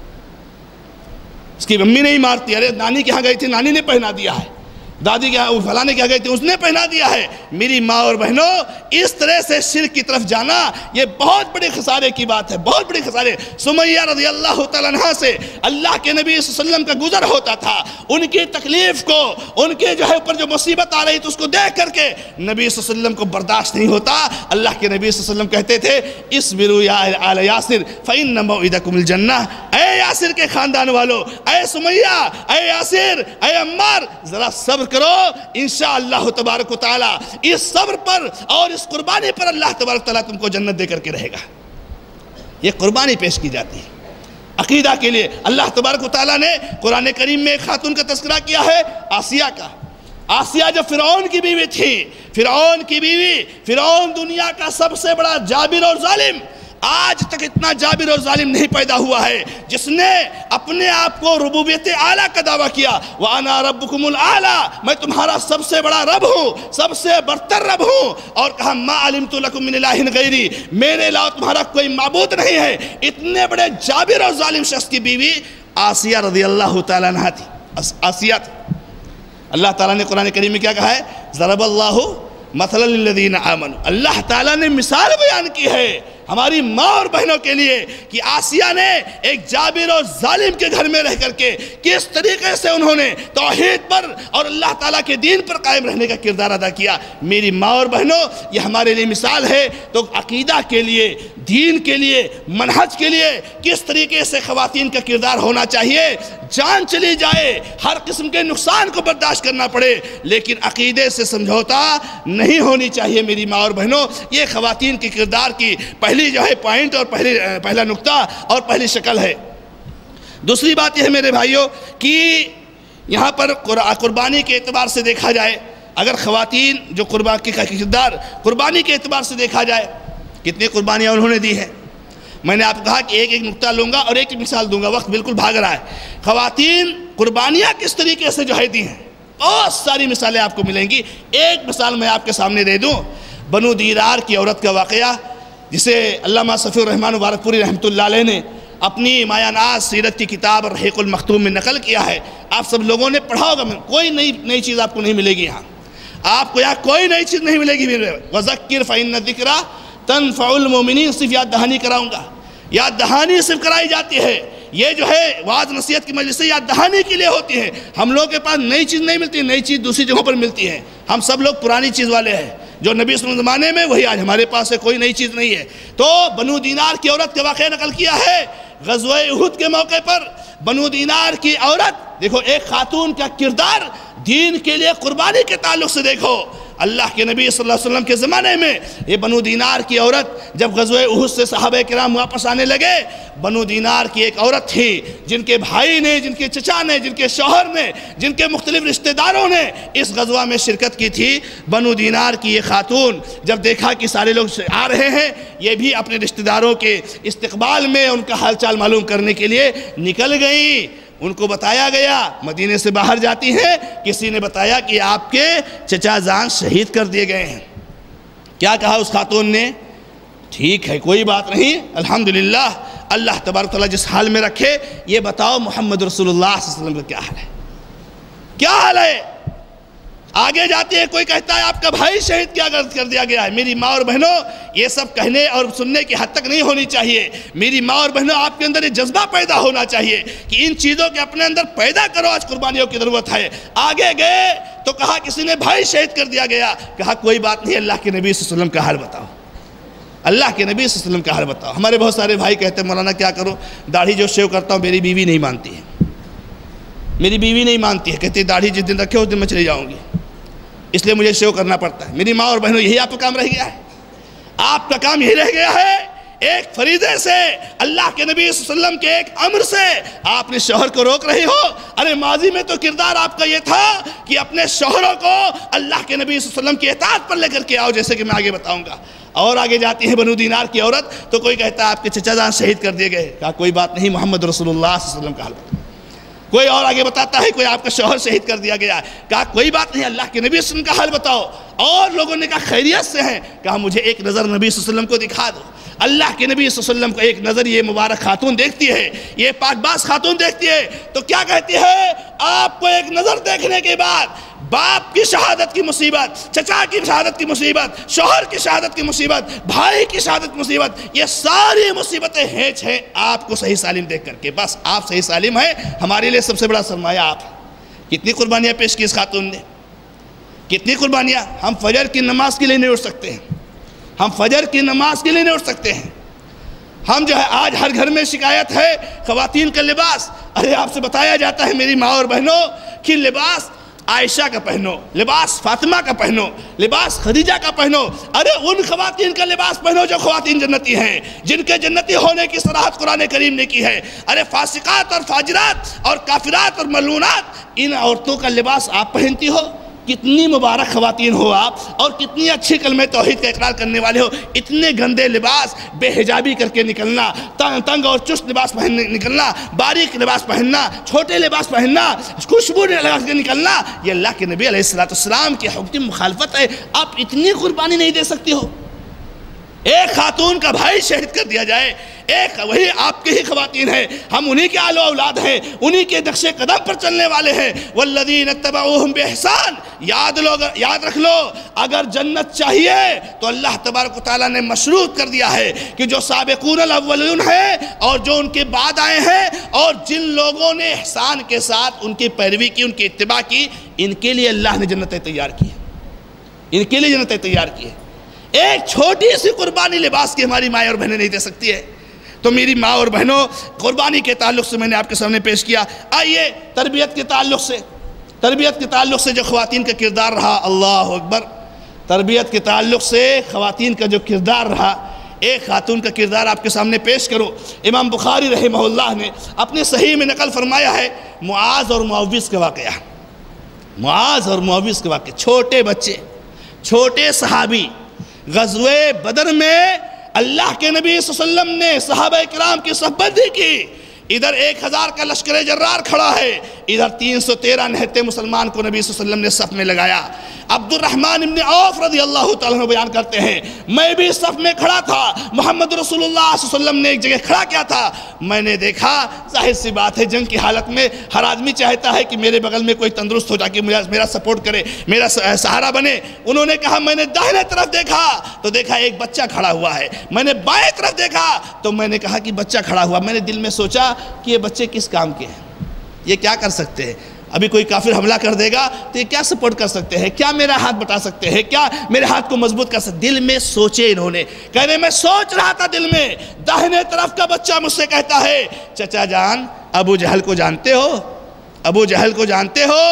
اس کی امی نہیں مارتی، ارے نانی کے ہاں گئی تھی نانی نے پہنا دیا ہے، دادی کے فلانے کیا گئی تھی اس نے پہنا دیا ہے۔ میری ماں اور بہنوں، اس طرح سے شرک کی طرف جانا یہ بہت بڑے خسارے کی بات ہے، بہت بڑے خسارے۔ سمیہ رضی اللہ تعالیٰ عنہ سے اللہ کے نبی صلی اللہ علیہ وسلم کا گزر ہوتا تھا، ان کی تکلیف کو، ان کے جو ہے اوپر جو مصیبت آ رہی تھی اس کو دیکھ کر کے نبی صلی اللہ علیہ وسلم کو برداشت نہیں ہوتا۔ اللہ کے نبی صلی اللہ علیہ وسلم کہتے تھے اصبروا یا آل یاسر فإن موعدکم الجنہ، اے یاسر کے خاندان والو، اے سمیہ، اے یاسر، اے عمار، ذرا صبر کرو، انشاءاللہ تبارک و تعالی اس صبر پر اور اس قربانی پر اللہ تبارک و تعالی تم کو جنت دے کر کے رہے گا۔ یہ قربانی پیش کی جاتی ہے عقیدہ کے لیے۔ اللہ تبارک و تعالی نے قرآن کریم میں ایک خاتون کا تذکرہ کیا ہے، آسیہ کا۔ آسیہ جو فرعون کی بیوی تھی، فرعون کی بیوی، فرعون دنیا کا سب سے بڑا جابر اور ظالم، آج تک اتنا جابر اور ظالم نہیں پیدا ہوا ہے جس نے اپنے آپ کو ربوبیت اعلیٰ کا دعویٰ کیا، وَأَنَا رَبُّكُمُ الْأَعْلَىٰ، میں تمہارا سب سے بڑا رب ہوں، سب سے برتر رب ہوں، اور کہا مَا عَلِمْتُ لَكُم مِّنْ إِلَٰهٍ غَيْرِي، میرے علاوہ تمہارا کوئی معبود نہیں ہے۔ اتنے بڑے جابر اور ظالم شخص کی بیوی آسیہ رضی اللہ تعالیٰ عنہ تھی، آسیہ تھی۔ اللہ تعالیٰ نے قرآن کریم میں کیا کہا ہے، ضرب اللہ مثلا للذین آمنوا، اللہ تعالیٰ نے مثال بیان کی ہے ہماری ماں اور بہنوں کے لیے کہ آسیہ نے ایک جابر اور ظالم کے گھر میں رہ کر کے کس طریقے سے انہوں نے توحید پر اور اللہ تعالیٰ کے دین پر قائم رہنے کا کردار ادا کیا۔ میری ماں اور بہنوں، یہ ہمارے لیے مثال ہے۔ تو عقیدہ کے لیے، دین کے لیے، منہج کے لیے کس طریقے سے خواتین کا کردار ہونا چاہیے، جان چلی جائے، ہر قسم کے نقصان کو برداشت کرنا پڑے، لیکن عقیدے سے سمجھوتا نہیں ہونی چاہیے۔ میری ماں اور بہنوں، یہ خواتین کے کردار کی پہلی جو ہے پوائنٹ اور پہلی پہلا نقطہ اور پہلی شکل ہے۔ دوسری بات یہ ہے میرے بھائیوں کہ یہاں پر قربانی کے اعتبار سے دیکھا جائے، اگر خواتین جو قربانی کا کردار قربانی کے اعتبار سے دیکھا جائے، کتنی قربانیاں انہوں نے دی ہیں۔ میں نے آپ کو کہا کہ ایک ایک نقطہ لوں گا اور ایک ایک مثال دوں گا، وقت بالکل بھاگ رہا ہے۔ خواتین قربانیاں کس طریقے سے جو ہے دی ہیں، بہت ساری مثالیں آپ کو ملیں گی۔ ایک مثال میں آپ کے سامنے دے دوں، بنو دیرار کی عورت کا واقعہ، جسے علامہ صفی الرحمن مبارک پوری رحمۃ اللہ علیہ نے اپنی مایہ ناز سیرت کی کتاب الرحیق المختوم میں نقل کیا ہے۔ آپ سب لوگوں نے پڑھا ہوگا، کوئی نئی نئی چیز آپ کو نہیں ملے گی، یہاں آپ کو یہاں کوئی نئی چیز نہیں ملے گی۔ وَذَكِّرْ فَإِنَّ الذِّكْرَىٰ تَنفَعُ الْمُؤْمِنِينَ، صرف یاد دہانی کراؤں گا، یاد دہانی صرف کرائی جاتی ہے۔ یہ جو ہے وعظ نصیحت کی مجلس سے یاد دہانی کے لیے ہوتی ہے۔ ہم لوگوں کے پاس نئی چیز نہیں ملتی، نئی چیز دوسری جگہوں پر ملتی ہے۔ ہم سب لوگ پرانی چیز والے ہیں، جو نبی صلی اللہ علیہ وسلم زمانے میں وہی آج ہمارے پاس ہے، کوئی نئی چیز نہیں ہے۔ تو بنو دینار کی عورت کا واقعہ نقل کیا ہے۔ غزوہ احد کے موقع پر بنو دینار کی عورت، دیکھو ایک خاتون کا کردار دین کے لیے قربانی کے تعلق سے دیکھو۔ اللہ کے نبی صلی اللہ علیہ وسلم کے زمانے میں یہ بنو دینار کی عورت جب غزوہ احد سے صحابہ کرام واپس آنے لگے، بنو دینار کی ایک عورت تھی جن کے بھائی نے، جن کے چچا نے، جن کے شوہر نے، جن کے مختلف رشتہ داروں نے اس غزوہ میں شرکت کی تھی۔ بنو دینار کی یہ خاتون جب دیکھا کہ سارے لوگ آ رہے ہیں، یہ بھی اپنے رشتہ داروں کے استقبال میں ان کا حال چال معلوم کرنے کے لیے نکل گئی۔ ان کو بتایا گیا، مدینے سے باہر جاتی ہیں، کسی نے بتایا کہ آپ کے چچا جان شہید کر دیے گئے ہیں۔ کیا کہا اس خاتون نے؟ ٹھیک ہے، کوئی بات نہیں، الحمدللہ، اللہ تبارک تعالیٰ جس حال میں رکھے۔ یہ بتاؤ محمد رسول اللہ صلی اللہ علیہ وسلم کا کیا حال ہے؟ کیا حال ہے؟ آگے جاتے ہیں، کوئی کہتا ہے آپ کا بھائی شہید کیا کر دیا گیا ہے۔ میری ماں اور بہنوں، یہ سب کہنے اور سننے کی حد تک نہیں ہونی چاہیے۔ میری ماں اور بہنوں، آپ کے اندر یہ جذبہ پیدا ہونا چاہیے کہ ان چیزوں کے اپنے اندر پیدا کرو، آج قربانیوں کی ضرورت ہے۔ آگے گئے تو کہا کسی نے بھائی شہید کر دیا گیا، کہا کوئی بات نہیں، اللہ کے نبی صلی اللہ علیہ وسلم کا حال بتاؤ، اللہ کے نبی صلی اللہ علیہ وسلم کا حال بتاؤ۔ ہمارے بہت سارے بھائی کہتے ہیں مولانا کیا کروں، داڑھی جو شیو کرتا ہوں میری بیوی نہیں مانتی ہے، میری بیوی نہیں مانتی ہے، کہتی داڑھی جس دن رکھے اس دن میں چلی جاؤں گی، اس لیے مجھے شیو کرنا پڑتا ہے۔ میری ماں اور بہنوں، یہی آپ کا کام رہ گیا ہے، آپ کا کام یہی رہ گیا ہے۔ ایک فریضے سے، اللہ کے نبی صلی اللہ علیہ وسلم کے ایک امر سے آپ نے شوہر کو روک رہی ہو؟ ارے ماضی میں تو کردار آپ کا یہ تھا کہ اپنے شوہروں کو اللہ کے نبی صلی اللہ علیہ وسلم کی اطاعت پر لے کر کے آؤ، جیسے کہ میں آگے بتاؤں گا۔ اور آگے جاتی ہے بنو دینار کی عورت، تو کوئی کہتا ہے آپ کے چچا جان شہید کر دیے گئے۔ کہا کوئی بات نہیں، محمد رسول اللہ صلی اللہ علیہ وسلم کا حال بتاؤ۔ کوئی اور آگے بتاتا ہے کوئی آپ کا شوہر شہید کر دیا گیا ہے۔ کہا کوئی بات نہیں، اللہ کے نبی صلی اللہ علیہ وسلم کا حال بتاؤ۔ اور لوگوں نے کہا خیریت سے ہیں۔ کہا مجھے ایک نظر نبی صلی اللہ علیہ وسلم کو دکھا دو۔ اللہ کے نبی صلی اللہ علیہ وسلم کو ایک نظر یہ مبارک خاتون دیکھتی ہے، یہ پاک باز خاتون دیکھتی ہے، تو کیا کہتی ہے؟ آپ کو ایک نظر دیکھنے کے بعد باپ کی شہادت کی مصیبت، چچا کی شہادت کی مصیبت، شوہر کی شہادت کی مصیبت، بھائی کی شہادت کی مصیبت، یہ ساری مصیبتیں ہینچ ہیں آپ کو صحیح سالم دیکھ کر کے۔ بس آپ صحیح سالم ہیں، ہمارے لیے سب سے بڑا سرمایہ آپ ہیں۔ کتنی قربانیاں پیش کی اس خاتون نے، کتنی قربانیاں۔ ہم فجر کی نماز کے لیے نہیں اٹھ سکتے ہیں، ہم فجر کی نماز کے لیے نہیں اٹھ سکتے ہیں۔ ہم جو ہے آج ہر گھر میں شکایت ہے خواتین کا لباس۔ ارے آپ سے بتایا جاتا ہے میری ماں اور بہنوں کہ لباس عائشہ کا پہنو، لباس فاطمہ کا پہنو، لباس خدیجہ کا پہنو۔ ارے ان خواتین کا لباس پہنو جو خواتین جنتی ہیں، جن کے جنتی ہونے کی صراحت قرآن کریم نے کی ہے۔ ارے فاسقات اور فاجرات اور کافرات اور ملعونات، ان عورتوں کا لباس آپ پہنتی ہو۔ کتنی مبارک خواتین ہو آپ، اور کتنی اچھی کلمہ توحید کا اقرار کرنے والے ہو۔ اتنے گندے لباس بے حجابی کر کے نکلنا، تنگ اور چست لباس پہن نکلنا، باریک لباس پہننا، چھوٹے لباس پہننا، خوشبو لگا کے نکلنا، یہ اللہ کے نبی علیہ السلام کی حکم کی مخالفت ہے۔ آپ اتنی قربانی نہیں دے سکتی ہو؟ ایک خاتون کا بھائی شہید کر دیا جائے، ایک وہی آپ کی ہی خواتین ہیں، ہم انہی کے آل و اولاد ہیں، انہی کے نقش قدم پر چلنے والے ہیں۔ والذین اتبعوہم بإحسان، یاد لو یاد رکھ لو، اگر جنت چاہیے تو اللہ تبارک و تعالیٰ نے مشروط کر دیا ہے کہ جو سابقون الاولون ہیں اور جو ان کے بعد آئے ہیں، اور جن لوگوں نے احسان کے ساتھ ان کی پیروی کی، ان کی اتباع کی، ان کے لیے اللہ نے جنتیں تیار کی ہیں، ان کے لیے جنتیں تیار کی ہیں۔ ایک چھوٹی سی قربانی لباس کی ہماری مائیں اور بہنیں نہیں دے سکتی ہے۔ تو میری ماں اور بہنوں، قربانی کے تعلق سے میں نے آپ کے سامنے پیش کیا۔ آئیے تربیت کے تعلق سے، تربیت کے تعلق سے جو خواتین کا کردار رہا، اللہ اکبر، تربیت کے تعلق سے خواتین کا جو کردار رہا، ایک خاتون کا کردار آپ کے سامنے پیش کرو۔ امام بخاری رحمہ اللہ نے اپنے صحیح میں نقل فرمایا ہے معاذ اور معوذ کا واقعہ، معاذ اور معوذ کا واقعہ۔ چھوٹے بچے، چھوٹے صحابی، غزوہ بدر میں اللہ کے نبی صلی اللہ علیہ وسلم نے صحابہ کرام کی صحبت کی۔ ادھر ایک ہزار کا لشکر جرار کھڑا ہے، ادھر تین سو تیرہ نہتے مسلمان کو نبی صلی اللہ علیہ وسلم نے صف میں لگایا۔ عبد الرحمن ابن عوف رضی اللہ تعالیٰ عنہ بیان کرتے ہیں میں بھی صف میں کھڑا تھا، محمد رسول اللہ صلی اللہ علیہ وسلم نے ایک جگہ کھڑا کیا تھا، میں نے دیکھا، ظاہر سی بات ہے جنگ کی حالت میں ہر آدمی چاہتا ہے کہ میرے بغل میں کوئی تندرست ہو جا کے میرا سپورٹ کرے، میرا سہارا بنے۔ انہوں نے کہا میں نے داہنے طرف دیکھا تو دیکھا ایک بچہ کھڑا ہوا ہے، میں نے بائیں طرف دیکھا تو میں نے کہا کہ بچہ کھڑا ہوا۔ میں نے دل میں سوچا کہ یہ بچے کس کام کے ہیں، یہ کیا کر سکتے ہیں؟ ابھی کوئی کافر حملہ کر دے گا تو یہ کیا سپورٹ کر سکتے ہیں، کیا میرا ہاتھ بٹا سکتے ہیں، کیا میرے ہاتھ کو مضبوط کر سکتے ہیں؟ دل میں سوچے انہوں نے، کہنے میں سوچ رہا تھا دل میں، داہنے طرف کا بچہ مجھ سے کہتا ہے چچا جان ابو جہل کو جانتے ہو، ابو جہل کو جانتے ہو؟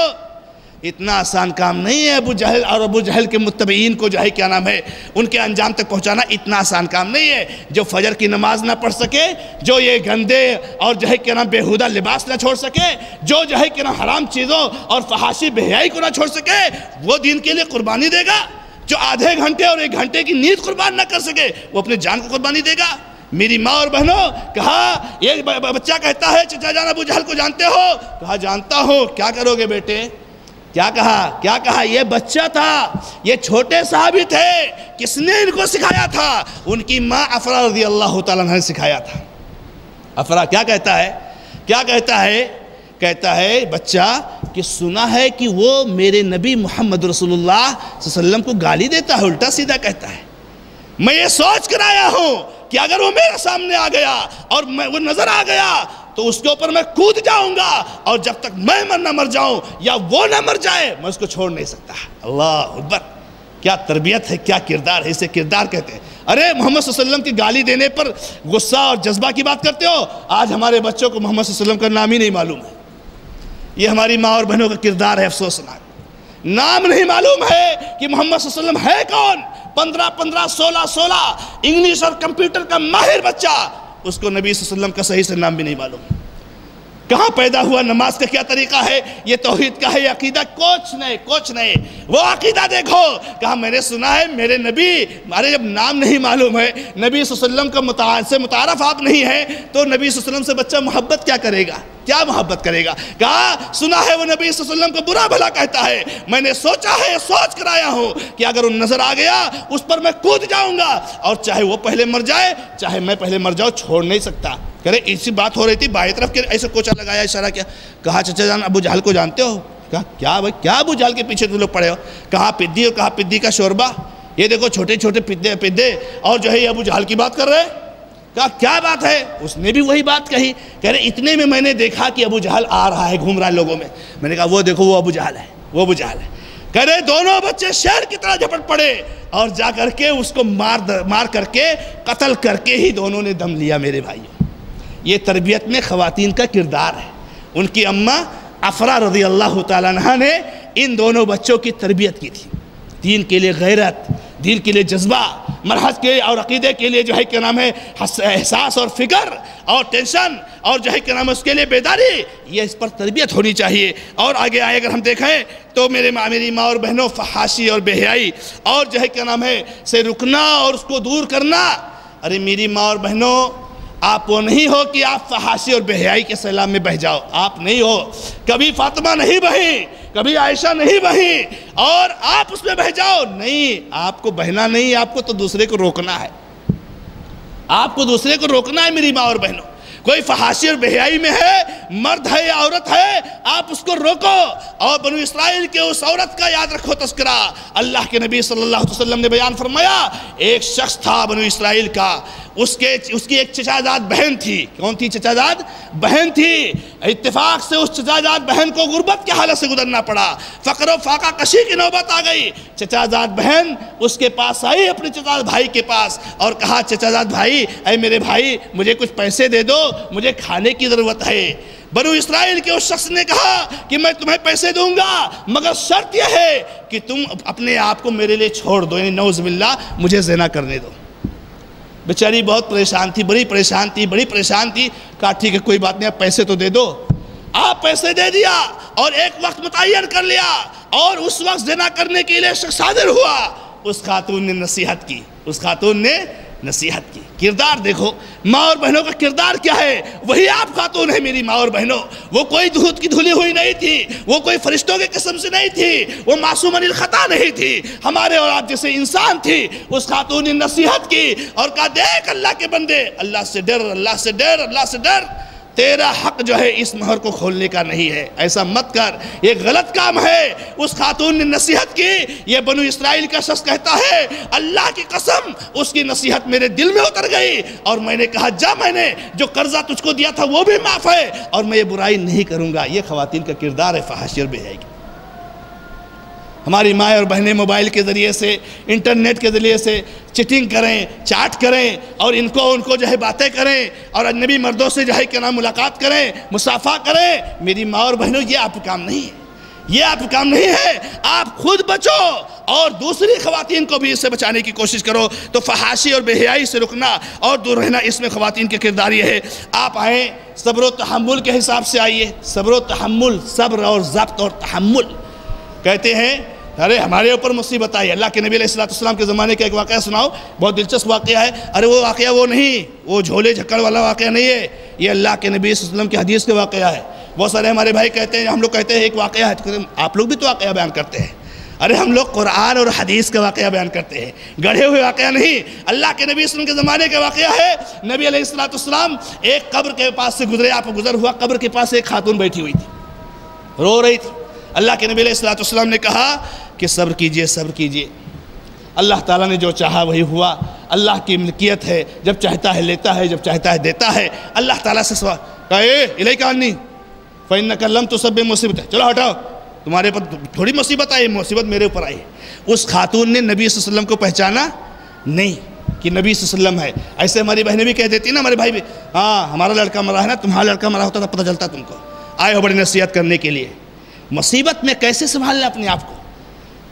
اتنا آسان کام نہیں ہے ابو جہل اور ابو جہل کے متبعین کو جو ہے کیا نام ہے ان کے انجام تک پہنچانا، اتنا آسان کام نہیں ہے۔ جو فجر کی نماز نہ پڑھ سکے، جو یہ گندے اور جو ہے کیا نام بےہودہ لباس نہ چھوڑ سکے، جو جو ہے کیا نام حرام چیزوں اور فحاشی بے حیائی کو نہ چھوڑ سکے، وہ دین کے لیے قربانی دے گا؟ جو آدھے گھنٹے اور ایک گھنٹے کی نیند قربان نہ کر سکے، وہ اپنے جان کو قربانی دے گا؟ میری ماں اور بہنوں، کہا یہ بچہ کہتا ہے چچا جان ابو جہل کو جانتے ہو؟ کہا جانتا ہوں۔ کیا کرو گے بیٹے؟ کیا کہا کیا کہا یہ بچہ تھا، یہ چھوٹے صحابی تھے، کس نے ان کو سکھایا تھا؟ ان کی ماں افرا رضی اللہ تعالیٰ عنہ نے سکھایا تھا۔ افرا کیا کہتا ہے کیا کہتا ہے کہتا ہے بچہ کہ سنا ہے کہ وہ میرے نبی محمد رسول اللہ صلی اللہ علیہ وسلم کو گالی دیتا ہے، الٹا سیدھا کہتا ہے۔ میں یہ سوچ کر آیا ہوں کہ اگر وہ میرے سامنے آ گیا اور میں وہ نظر آ گیا تو اس کے اوپر میں کود جاؤں گا، اور جب تک میں مر نہ مر جاؤں یا وہ نہ مر جائے میں اس کو چھوڑ نہیں سکتا۔ اللہ اکبر، کیا تربیت ہے، کیا کردار ہے، اسے کردار کہتے ہیں۔ ارے محمد صلی اللہ علیہ وسلم کی گالی دینے پر غصہ اور جذبہ کی بات کرتے ہو؟ آج ہمارے بچوں کو محمد صلی اللہ علیہ وسلم کا نام ہی نہیں معلوم ہے۔ یہ ہماری ماں اور بہنوں کا کردار ہے افسوسناک۔ نام نہیں معلوم ہے کہ محمد صلی اللہ علیہ وسلم ہے کون. پندرہ پندرہ سولہ سولہ انگلش اور کمپیوٹر کا ماہر بچہ, اس کو نبی صلی اللہ علیہ وسلم کا صحیح سے نام بھی نہیں معلوم. کہاں پیدا ہوا, نماز کا کیا طریقہ ہے, یہ توحید کا ہے, یہ عقیدہ, کچھ نہیں کچھ نہیں. وہ عقیدہ دیکھو, کہا میں نے سنا ہے میرے نبی, ہمارے جب نام نہیں معلوم ہے, نبی صلی اللہ علیہ وسلم کا متعارف سے متعارف آپ نہیں ہے, تو نبی صلی اللہ علیہ وسلم سے بچہ محبت کیا کرے گا, کیا محبت کرے گا. کہا سنا ہے وہ نبی صلی اللہ علیہ وسلم کو برا بھلا کہتا ہے, میں نے سوچا ہے, سوچ کر آیا ہوں کہ اگر وہ نظر آ گیا اس پر میں کود جاؤں گا, اور چاہے وہ پہلے مر جائے چاہے میں پہلے مر جاؤں, چھوڑ نہیں سکتا. کہہ رہے اسی بات ہو رہی تھی, بائیں طرف کے ایسے کوچا لگایا, اشارہ کیا, کہا چچا جان ابو جہل کو جانتے ہو. کہا کیا بھائی, کیا ابو جہل کے پیچھے تم لوگ پڑے ہو. کہا پدی, اور کہا پدی کا شوربہ, یہ دیکھو چھوٹے چھوٹے پدے پدے اور جو ہے یہ ابو جہل کی بات کر رہے. کہا کیا بات ہے, اس نے بھی وہی بات کہی. کہہ رہے اتنے میں میں نے دیکھا کہ ابو جہل آ رہا ہے, گھوم رہا ہے لوگوں میں. میں نے کہا وہ دیکھو وہ ابو جہل ہے, وہ ابو جہل ہے. کہہ رہے دونوں بچے شیر کی طرح جھپٹ پڑے, اور جا کر کے اس کو مار مار کر کے قتل کر کے ہی دونوں نے دم لیا. میرے بھائیوں, یہ تربیت میں خواتین کا کردار ہے. ان کی اماں افرا رضی اللہ تعالیٰ عنہ نے ان دونوں بچوں کی تربیت کی تھی. دین کے لیے غیرت, دین کے لیے جذبہ, منہج کے اور عقیدے کے لیے جو ہے کیا نام ہے احساس اور فکر اور ٹینشن, اور جو ہے کیا نام ہے اس کے لیے بیداری, یہ اس پر تربیت ہونی چاہیے. اور آگے آئے اگر ہم دیکھیں تو میرے ماں میری ماں اور بہنوں, فحاشی اور بے حیائی اور جو ہے کیا نام ہے سے رکنا اور اس کو دور کرنا. ارے میری ماں اور بہنوں, آپ وہ نہیں ہو کہ آپ فحاشی اور بے حیائی کے سیلاب میں بہہ جاؤ, آپ نہیں ہو. کبھی فاطمہ نہیں بہی, کبھی عائشہ نہیں بہی اور آپ اس میں بہہ جاؤ, نہیں, آپ کو بہنا نہیں, آپ کو تو دوسرے کو روکنا ہے, آپ کو دوسرے کو روکنا ہے. میری ماں اور بہنوں, کوئی فحاشی اور بے حیائی میں ہے, مرد ہے یا عورت ہے, آپ اس کو روکو. اور بنو اسرائیل کے اس عورت کا یاد رکھو تذکرہ. اللہ کے نبی صلی اللہ علیہ وسلم نے بیان فرمایا, ایک شخص تھا بنو اسرائیل کا, اس کے اس کی ایک چچا زاد بہن تھی. کون تھی؟ چچا زاد بہن تھی. اتفاق سے اس چچا زاد بہن کو غربت کی حالت سے گزرنا پڑا, فقر و فاقہ کشی کی نوبت آ گئی. چچا زاد بہن اس کے پاس آئی, اپنے چچا زاد بھائی کے پاس, اور کہا چچا زاد بھائی, اے میرے بھائی مجھے کچھ پیسے دے دو, مجھے کھانے کی ضرورت ہے. بنو اسرائیل کے اس شخص نے کہا کہ میں تمہیں پیسے دوں گا, مگر شرط یہ ہے کہ تم اپنے آپ کو میرے لیے چھوڑ دو, یعنی نعوذ باللہ مجھے زنا کرنے دو. بیچاری بہت پریشان تھی, بڑی پریشان تھی, بڑی پریشان تھی. کہا ٹھیک ہے کوئی بات نہیں, آپ پیسے تو دے دو. آپ پیسے دے دیا اور ایک وقت متعین کر لیا, اور اس وقت زنا کرنے کے لیے شخص حاضر ہوا. اس خاتون نے نصیحت کی, اس خاتون نے نصیحت کی. کردار دیکھو, ماں اور بہنوں کا کردار کیا ہے, وہی آپ خاتون ہے میری ماں اور بہنوں. وہ کوئی دودھ کی دھلی ہوئی نہیں تھی, وہ کوئی فرشتوں کے قسم سے نہیں تھی, وہ معصوم عن الخطا نہیں تھی, ہمارے اور آپ جیسے انسان تھی. اس خاتون نے نصیحت کی اور کہا دیکھ اللہ کے بندے, اللہ سے ڈر, اللہ سے ڈر, اللہ سے ڈر. تیرا حق جو ہے اس مہر کو کھولنے کا نہیں ہے, ایسا مت کر, یہ غلط کام ہے. اس خاتون نے نصیحت کی. یہ بنو اسرائیل کا شخص کہتا ہے اللہ کی قسم اس کی نصیحت میرے دل میں اتر گئی, اور میں نے کہا جا, میں نے جو قرضہ تجھ کو دیا تھا وہ بھی معاف ہے, اور میں یہ برائی نہیں کروں گا. یہ خواتین کا کردار ہے فحاشی اور بے حیائی کا. ہماری مائیں اور بہنیں موبائل کے ذریعے سے, انٹرنیٹ کے ذریعے سے چیٹنگ کریں, چاٹ کریں, اور ان کو ان کو جو ہے باتیں کریں, اور اجنبی مردوں سے جو ہے کیا نام ملاقات کریں, مصافحہ کریں. میری ماں اور بہنوں, یہ آپ کا کام نہیں ہے, یہ آپ کا کام نہیں ہے. آپ خود بچو اور دوسری خواتین کو بھی اس سے بچانے کی کوشش کرو. تو فحاشی اور بے حیائی سے رکنا اور دور رہنا, اس میں خواتین کے کردار یہ ہے. آپ آئیں صبر و تحمل کے حساب سے آئیے. صبر و تحمل, صبر اور ضبط اور تحمل. کہتے ہیں ارے ہمارے اوپر مصیبت آئی. اللہ کے نبی علیہ السلام کے زمانے کا ایک واقعہ سناؤ, بہت دلچسپ واقعہ ہے. ارے وہ واقعہ وہ نہیں, وہ جھولے جھکڑ والا واقعہ نہیں ہے, یہ اللہ کے نبی صلی اللہ علیہ وسلم کی حدیث کا واقعہ ہے. بہت سارے ہمارے بھائی کہتے ہیں, ہم لوگ کہتے ہیں ایک واقعہ ہے, آپ لوگ بھی تو واقعہ بیان کرتے ہیں. ارے ہم لوگ قرآن اور حدیث کا واقعہ بیان کرتے ہیں, گڑھے ہوئے واقعہ نہیں. اللہ کے نبی صلی اللہ علیہ وسلم کے زمانے کا واقعہ ہے. نبی علیہ السلام ایک قبر کے پاس سے گزرے, آپ گزر ہوا, قبر کے پاس ایک خاتون بیٹھی ہوئی تھی, رو رہی تھی. اللہ کے نبی علیہ السلام نے کہا کہ صبر کیجئے, صبر کیجئے, اللہ تعالیٰ نے جو چاہا وہی ہوا. اللہ کی ملکیت ہے, جب چاہتا ہے لیتا ہے, جب چاہتا ہے دیتا ہے. اللہ تعالیٰ سے سوال کہا اے الیک عنی فإنک لم تصب بمصیبت, چلو ہٹاؤ, تمہارے اوپر تھوڑی مصیبت آئی, مصیبت میرے اوپر آئی. اس خاتون نے نبی صلی اللہ علیہ وسلم کو پہچانا نہیں کہ نبی صلی اللہ علیہ وسلم ہے. ایسے ہماری بہنیں بھی کہہ دیتی ہیں نا, ہمارے بھائی بھی, ہاں ہمارا لڑکا مرا ہے نا, تمہارا لڑکا مرا ہوتا تھا پتہ چلتا تم کو, آئے ہو بڑی نصیحت کرنے کے لیے. مصیبت میں کیسے سنبھالنا اپنے آپ کو,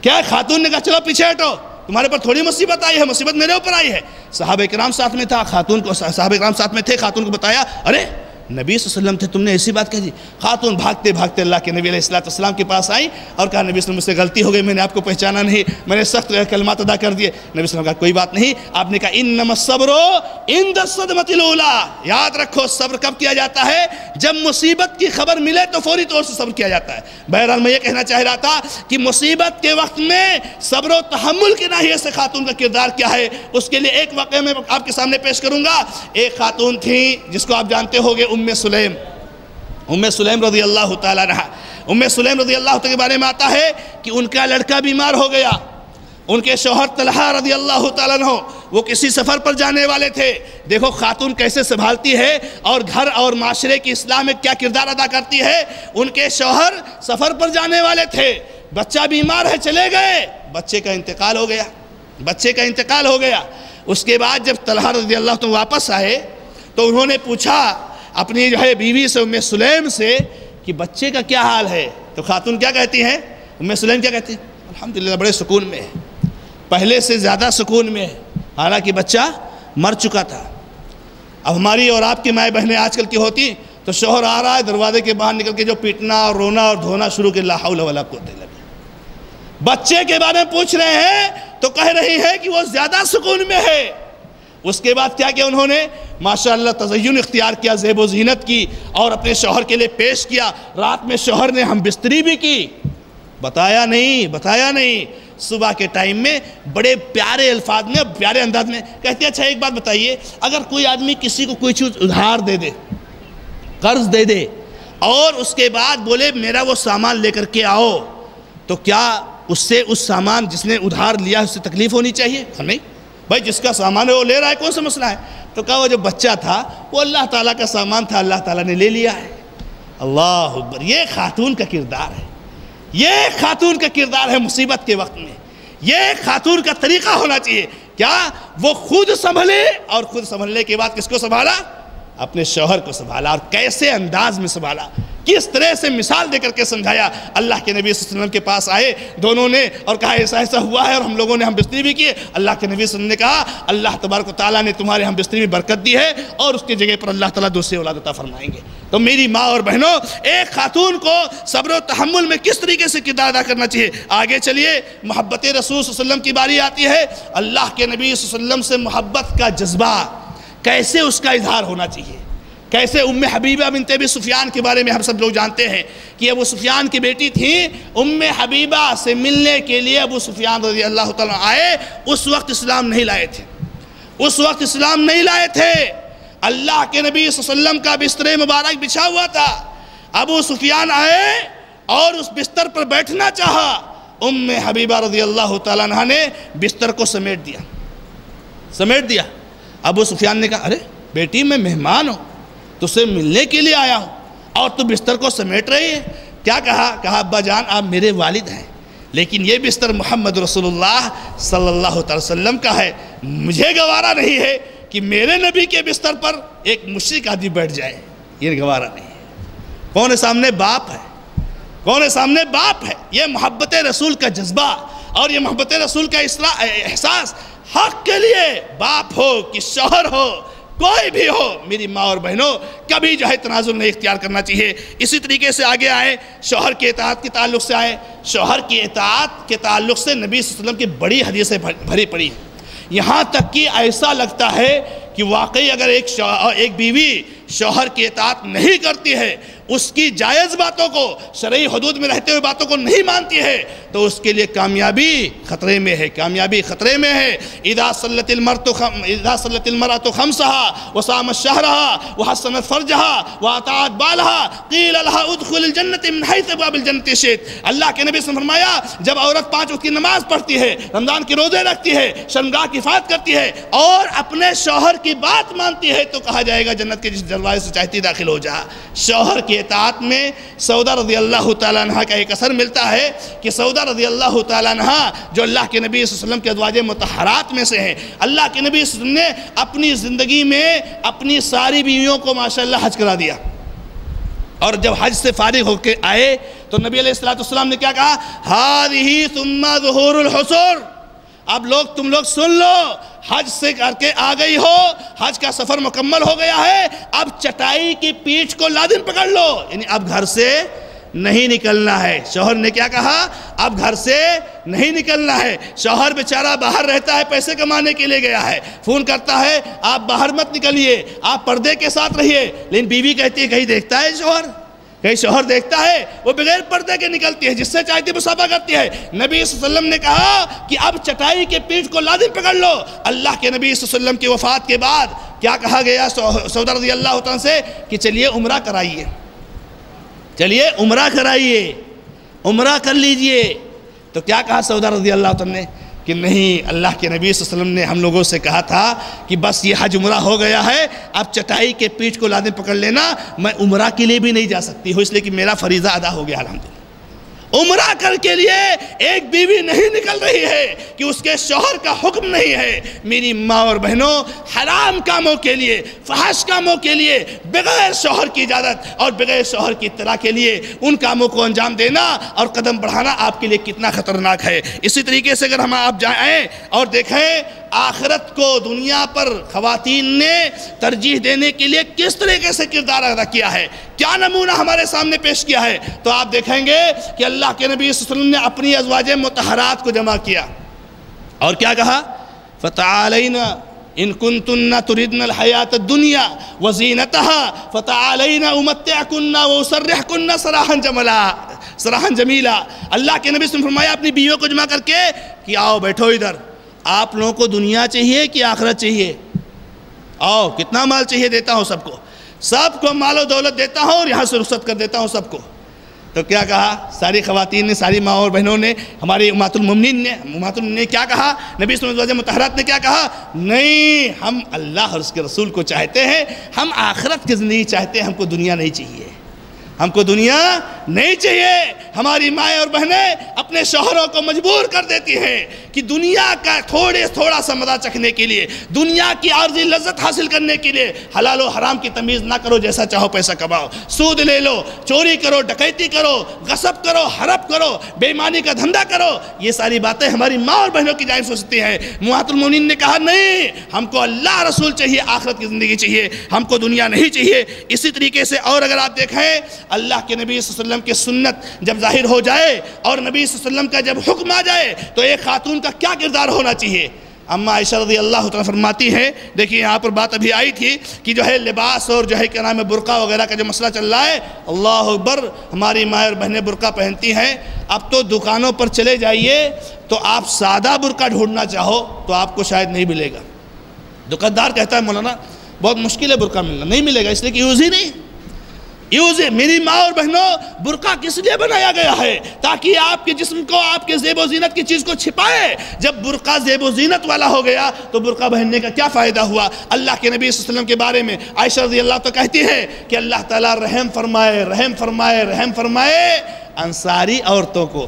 کیا خاتون نے کہا چلو پیچھے ہٹو، تمہارے پر تھوڑی مصیبت آئی ہے، مصیبت میرے اوپر آئی ہے۔ صحابہ کرام ساتھ میں تھا، خاتون کو صحابہ کرام ساتھ میں تھے، خاتون کو بتایا، ارے نبی صلی اللہ علیہ وسلم تھے، تم نے ایسی بات کہہ دی۔ خاتون بھاگتے بھاگتے اللہ کے نبی علیہ السلام کے پاس آئی اور کہا نبی صلی اللہ علیہ وسلم سے غلطی ہو گئی، میں نے آپ کو پہچانا نہیں، میں نے سخت کلمات ادا کر دیے۔ نبی صلی اللہ علیہ وسلم کہا کوئی بات نہیں، آپ نے کہا انما الصبر عند الصدمۃ الاولی، یاد رکھو صبر کب کیا جاتا ہے؟ جب مصیبت کی خبر ملے تو فوری طور سے صبر کیا جاتا ہے۔ بہرحال میں یہ کہنا چاہ رہا تھا کہ مصیبت کے وقت میں صبر و تحمل کے ناحیے سے خاتون کا کردار کیا ہے، اس کے لیے ایک واقعہ میں آپ کے سامنے پیش کروں گا۔ ایک خاتون تھی جس کو آپ جانتے ہوگے، ام سلیم، ام سلیم رضی اللہ تعالیٰ عنہ۔ ام سلیم رضی اللہ تعالیٰ کے بارے میں آتا ہے کہ ان کا لڑکا بیمار ہو گیا، ان کے شوہر طلحہ رضی اللہ تعالیٰ عنہ وہ کسی سفر پر جانے والے تھے۔ دیکھو خاتون کیسے سنبھالتی ہے اور گھر اور معاشرے کی اصلاح میں کیا کردار ادا کرتی ہے۔ ان کے شوہر سفر پر جانے والے تھے، بچہ بیمار ہے، چلے گئے، بچے کا انتقال ہو گیا، بچے کا انتقال ہو گیا۔ اس کے بعد جب طلحہ رضی اللہ عنہ واپس آئے تو انہوں نے پوچھا اپنی جو ہے بیوی سے، ام سلیم سے، کہ بچے کا کیا حال ہے؟ تو خاتون کیا کہتی ہیں؟ ام سلیم کیا کہتی ہیں؟ الحمدللہ بڑے سکون میں ہے، پہلے سے زیادہ سکون میں ہے، حالانکہ بچہ مر چکا تھا۔ اب ہماری اور آپ کی مائیں بہنیں آج کل کی ہوتی تو شوہر آ رہا ہے، دروازے کے باہر نکل کے جو پیٹنا اور رونا اور دھونا شروع کے لا حول ولا قوت الا باللہ۔ بچے کے بارے میں پوچھ رہے ہیں تو کہہ رہی ہے کہ وہ زیادہ سکون میں ہے۔ اس کے بعد کیا کیا انہوں نے؟ ماشاءاللہ تزین اختیار کیا، زیب و زینت کی اور اپنے شوہر کے لیے پیش کیا۔ رات میں شوہر نے ہم بستری بھی کی، بتایا نہیں بتایا نہیں صبح کے ٹائم میں بڑے پیارے الفاظ میں، پیارے انداز میں کہتے ہیں اچھا ایک بات بتائیے، اگر کوئی آدمی کسی کو کوئی چیز ادھار دے دے، قرض دے دے اور اس کے بعد بولے میرا وہ سامان لے کر کے آؤ، تو کیا اس سے اس سامان جس نے ادھار لیا اس سے تکلیف ہونی چاہیے؟ نہیں بھائی، جس کا سامان ہے وہ لے رہا ہے، کون سا مسئلہ ہے؟ تو کہا وہ جو بچہ تھا وہ اللہ تعالیٰ کا سامان تھا، اللہ تعالیٰ نے لے لیا ہے۔ اللہ اکبر، یہ خاتون کا کردار ہے، یہ خاتون کا کردار ہے مصیبت کے وقت میں، یہ خاتون کا طریقہ ہونا چاہیے۔ کیا وہ خود سنبھلے اور خود سنبھلنے کے بعد کس کو سنبھالا؟ اپنے شوہر کو سنبھالا، اور کیسے انداز میں سنبھالا، کس طرح سے مثال دے کر کے سمجھایا۔ اللہ کے نبی صلی اللہ علیہ وسلم کے پاس آئے دونوں نے اور کہا ایسا ایسا ہوا ہے اور ہم لوگوں نے ہم بستری بھی کیے۔ اللہ کے نبی صلی اللہ علیہ وسلم نے کہا اللہ تبارک و تعالیٰ نے تمہارے ہم بستری میں برکت دی ہے اور اس کی جگہ پر اللہ تعالیٰ دوسری اولاد عطا فرمائیں گے۔ تو میری ماں اور بہنوں، ایک خاتون کو صبر و تحمل میں کس طریقے سے کردار ادا کرنا چاہیے۔ آگے چلیے، محبت رسول صلی اللہ علیہ وسلم کی باری آتی ہے۔ اللہ کے نبی صلی اللہ علیہ وسلم سے محبت کا جذبہ کیسے اس کا اظہار ہونا چاہیے، کیسے؟ ام حبیبہ بنت ابی سفیان کے بارے میں ہم سب لوگ جانتے ہیں کہ ابو سفیان کی بیٹی تھی۔ ام حبیبہ سے ملنے کے لیے ابو سفیان رضی اللہ تعالیٰ آئے، اس وقت اسلام نہیں لائے تھے، اس وقت اسلام نہیں لائے تھے۔ اللہ کے نبی صلی اللہ علیہ وسلم کا بستر مبارک بچھا ہوا تھا، ابو سفیان آئے اور اس بستر پر بیٹھنا چاہا، ام حبیبہ رضی اللہ تعالیٰ عنہ نے بستر کو سمیٹ دیا سمیٹ دیا ابو سفیان نے کہا ارے بیٹی میں مہمان ہوں، تو سے ملنے کے لیے آیا ہوں اور تو بستر کو سمیٹ رہی ہے۔ کیا کہا؟ کہا ابا جان آپ میرے والد ہیں، لیکن یہ بستر محمد رسول اللہ صلی اللہ علیہ وسلم کا ہے، مجھے گوارا نہیں ہے کہ میرے نبی کے بستر پر ایک مشرک آدمی بیٹھ جائے، یہ گوارا نہیں ہے۔ کون ہے سامنے؟ باپ ہے، کون ہے سامنے؟ باپ ہے۔ یہ محبت رسول کا جذبہ اور یہ محبت رسول کا احساس حق کے لیے، باپ ہو کہ شوہر ہو کوئی بھی ہو، میری ماں اور بہنوں کبھی جو ہے تنازل نہیں اختیار کرنا چاہیے۔ اسی طریقے سے آگے آئے، شوہر کی اطاعت کے تعلق سے آئے، شوہر کی اطاعت کے تعلق سے نبی صلی اللہ علیہ وسلم کی بڑی حدیثیں بھری پڑی ہیں، یہاں تک کہ ایسا لگتا ہے کہ واقعی اگر ایک ایک بیوی شوہر کی اطاعت نہیں کرتی ہے، اس کی جائز باتوں کو، شرعی حدود میں رہتے ہوئے باتوں کو نہیں مانتی ہے، تو اس کے لیے کامیابی خطرے میں ہے، کامیابی خطرے میں ہے۔ اذا صلت المرأة اذا صلت المرأة خمسها وصامت شهرها وحسنت فرجها واطاعت بالها قيل لها ادخل الجنة من حيث ابواب الجنة شئت۔ اللہ کے نبی سے فرمایا جب عورت پانچ وقت کی نماز پڑھتی ہے، رمضان کے روزے رکھتی ہے، شرمگاہ کی حفاظت کرتی ہے اور اپنے شوہر کی بات مانتی ہے، تو کہا جائے گا جنت کے جس دروازے سے چاہتی داخل ہو جا۔ شوہر کی اطاعت میں سودا رضی اللہ تعالیٰ عنہ کا ایک اثر ملتا ہے کہ سودا رضی اللہ تعالیٰ عنہ جو اللہ کے نبی صلی اللہ علیہ وسلم کے ازواج مطہرات میں سے ہیں، اللہ کے نبی صلی اللہ علیہ وسلم نے اپنی زندگی میں اپنی ساری بیویوں کو ماشاءاللہ حج کرا دیا، اور جب حج سے فارغ ہو کے آئے تو نبی علیہ الصلوۃ والسلام نے کیا کہا؟ ہذہ ثم ظہور الحصر، اب لوگ تم لوگ سن لو، حج سے کر کے آ گئی ہو، حج کا سفر مکمل ہو گیا ہے، اب چٹائی کی پیٹھ کو لازم پکڑ لو، یعنی اب گھر سے نہیں نکلنا ہے۔ شوہر نے کیا کہا؟ اب گھر سے نہیں نکلنا ہے۔ شوہر بیچارہ باہر رہتا ہے، پیسے کمانے کے لیے گیا ہے، فون کرتا ہے آپ باہر مت نکلیے، آپ پردے کے ساتھ رہیے، لیکن بیوی کہتی ہے کہیں دیکھتا ہے شوہر؟ کہیں شوہر دیکھتا ہے؟ وہ بغیر پردے کے نکلتی ہے، جس سے چاہتی مصافحہ کرتی ہے۔ نبی صلی اللہ علیہ وسلم نے کہا کہ اب چٹائی کے پیٹھ کو لازم پکڑ لو۔ اللہ کے نبی صلی اللہ علیہ وسلم کی وفات کے بعد کیا کہا گیا سعودہ رضی اللہ عنہ سے کہ چلیے عمرہ کرائیے، چلیے عمرہ کرائیے، عمرہ کر لیجئے۔ تو کیا کہا سعودہ رضی اللہ عنہ نے کہ نہیں، اللہ کے نبی صلی اللہ علیہ وسلم نے ہم لوگوں سے کہا تھا کہ بس یہ حج عمرہ ہو گیا ہے، اب چٹائی کے پیٹھ کو لازم پکڑ لینا، میں عمرہ کے لیے بھی نہیں جا سکتی ہوں، اس لیے کہ میرا فریضہ ادا ہو گیا الحمدللہ۔ عمرہ کر کے لیے ایک بیوی نہیں نکل رہی ہے کہ اس کے شوہر کا حکم نہیں ہے۔ میری ماں اور بہنوں، حرام کاموں کے لیے، فحش کاموں کے لیے، بغیر شوہر کی اجازت اور بغیر شوہر کی اطلاع کے لیے ان کاموں کو انجام دینا اور قدم بڑھانا آپ کے لیے کتنا خطرناک ہے۔ اسی طریقے سے اگر ہم آپ جائیں اور دیکھیں آخرت کو دنیا پر خواتین نے ترجیح دینے کے لیے کس طریقے سے کردار ادا کیا ہے، کیا نمونہ ہمارے سامنے پیش کیا ہے، تو آپ دیکھیں گے کہ اللہ کے نبی صلی اللہ علیہ وسلم نے اپنی ازواج مطہرات کو جمع کیا اور کیا کہا؟ فَتَعَالَيْنَا إِن كُنتُنَّ تُرِدْنَ الْحَيَاةَ الدُّنْيَا وَزِينَتَهَا فَتَعَالَيْنَا أُمَتِّعْكُنَّ وَأُسَرِّحْكُنَّ سَرَاحًا جَمِيلًا سراحًا جمیلا۔ اللہ کے نبی صلی اللہ علیہ وسلم نے فرمایا اپنی بیویوں کو جمع کر کے کہ آؤ بیٹھو ادھر، آپ لوگوں کو دنیا چاہیے کہ آخرت چاہیے؟ آؤ، کتنا مال چاہیے دیتا ہوں سب کو، سب کو مال و دولت دیتا ہوں اور یہاں سے رخصت کر دیتا ہوں سب کو۔ تو کیا کہا ساری خواتین نے، ساری ماں اور بہنوں نے، ہماری امہات المومنین نے امہات المومنین نے کیا کہا؟ نبی صلی اللہ علیہ وسلم مطہرات نے کیا کہا؟ نہیں، ہم اللہ اور اس کے رسول کو چاہتے ہیں، ہم آخرت کی زندگی چاہتے ہیں، ہم کو دنیا نہیں چاہیے، ہم کو دنیا نہیں چاہیے۔ ہماری مائیں اور بہنیں اپنے شوہروں کو مجبور کر دیتی ہیں کہ دنیا کا تھوڑے تھوڑا سا مزہ چکھنے کے لیے، دنیا کی عارضی لذت حاصل کرنے کے لیے حلال و حرام کی تمیز نہ کرو، جیسا چاہو پیسہ کماؤ، سود لے لو، چوری کرو، ڈکیتی کرو، غصب کرو، حرب کرو، بے ایمانی کا دھندا کرو، یہ ساری باتیں ہماری ماں اور بہنوں کی جانب سے ہو سکتی ہیں۔ امہات المومنین نے کہا نہیں، ہم کو اللہ رسول چاہیے، آخرت کی زندگی چاہیے، ہم کو دنیا نہیں چاہیے۔ اسی طریقے سے اور اگر آپ دیکھیں اللہ کے نبی صلی اللہ علیہ وسلم کی سنت جب ظاہر ہو جائے اور نبی صلی اللہ علیہ وسلم کا جب حکم آ جائے تو ایک خاتون کا کیا کردار ہونا چاہیے؟ اما عائشہ رضی اللہ تعالیٰ فرماتی ہیں، دیکھیں یہاں پر بات ابھی آئی تھی کہ جو ہے لباس اور جو ہے کیا نام ہے برقع وغیرہ کا جو مسئلہ چل رہا ہے، اللہ اکبر، ہماری مائیں اور بہنیں برقع پہنتی ہیں۔ اب تو دکانوں پر چلے جائیے تو آپ سادہ برقع ڈھونڈنا چاہو تو آپ کو شاید نہیں ملے گا، دکاندار کہتا ہے مولانا بہت مشکل ہے برقع ملنا، نہیں ملے گا، اس لیے کہ یوز ہی نہیں یوز ہے۔ میری ماں اور بہنوں، برقع کس لیے بنایا گیا ہے؟ تاکہ آپ کے جسم کو، آپ کے زیب و زینت کی چیز کو چھپائے۔ جب برقع زیب و زینت والا ہو گیا تو برقع پہننے کا کیا فائدہ ہوا؟ اللہ کے نبی صلی اللہ علیہ وسلم کے بارے میں عائشہ رضی اللہ تو کہتی ہے کہ اللہ تعالیٰ رحم فرمائے، رحم فرمائے، رحم فرمائے انصاری عورتوں کو،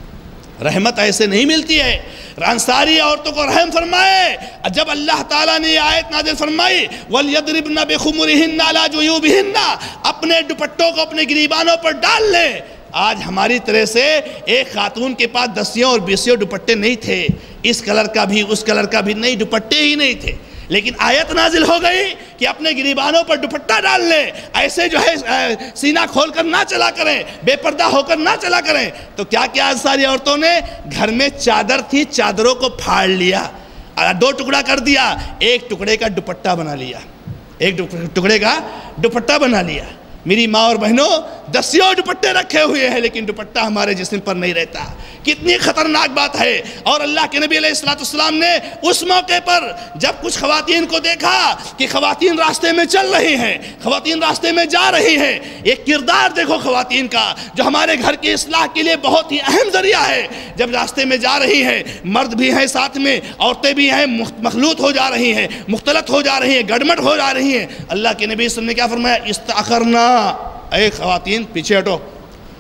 رحمت ایسے نہیں ملتی ہے، انصاری عورتوں کو رحم فرمائے۔ جب اللہ تعالیٰ نے یہ آیت نازل فرمائی وَلْيَضْرِبْنَ بِخُمُرِهِنَّ عَلَى جُيُوبِهِنَّ، اپنے دوپٹوں کو اپنے گریبانوں پر ڈال لیں۔ آج ہماری طرح سے ایک خاتون کے پاس دسیوں اور بیسیوں دوپٹے نہیں تھے، اس کلر کا بھی اس کلر کا بھی نہیں، دوپٹے ہی نہیں تھے، لیکن آیت نازل ہو گئی کہ اپنے گریبانوں پر دوپٹہ ڈال لیں، ایسے جو ہے سینہ کھول کر نہ چلا کریں، بے پردہ ہو کر نہ چلا کریں۔ تو کیا کیا ساری عورتوں نے؟ گھر میں چادر تھی، چادروں کو پھاڑ لیا، دو ٹکڑا کر دیا، ایک ٹکڑے کا دوپٹہ بنا لیا، ایک ٹکڑے کا دوپٹہ بنا لیا۔ میری ماں اور بہنوں، دسیوں دوپٹے رکھے ہوئے ہیں لیکن دوپٹہ ہمارے جسم پر نہیں رہتا، کتنی خطرناک بات ہے۔ اور اللہ کے نبی علیہ الصلوۃ والسلام نے اس موقع پر جب کچھ خواتین کو دیکھا کہ خواتین راستے میں چل رہی ہیں، خواتین راستے میں جا رہی ہیں، ایک کردار دیکھو خواتین کا جو ہمارے گھر کی اصلاح کے لیے بہت ہی اہم ذریعہ ہے۔ جب راستے میں جا رہی ہیں، مرد بھی ہیں ساتھ میں، عورتیں بھی ہیں، مخلوط ہو جا رہی ہیں، مختلط ہو جا رہی ہیں، گڑمٹ ہو جا رہی ہیں، اللہ کے نبی صلی اللہ علیہ وسلم نے کیا فرمایا؟ استأخرنا، اے خواتین پیچھے ہٹو،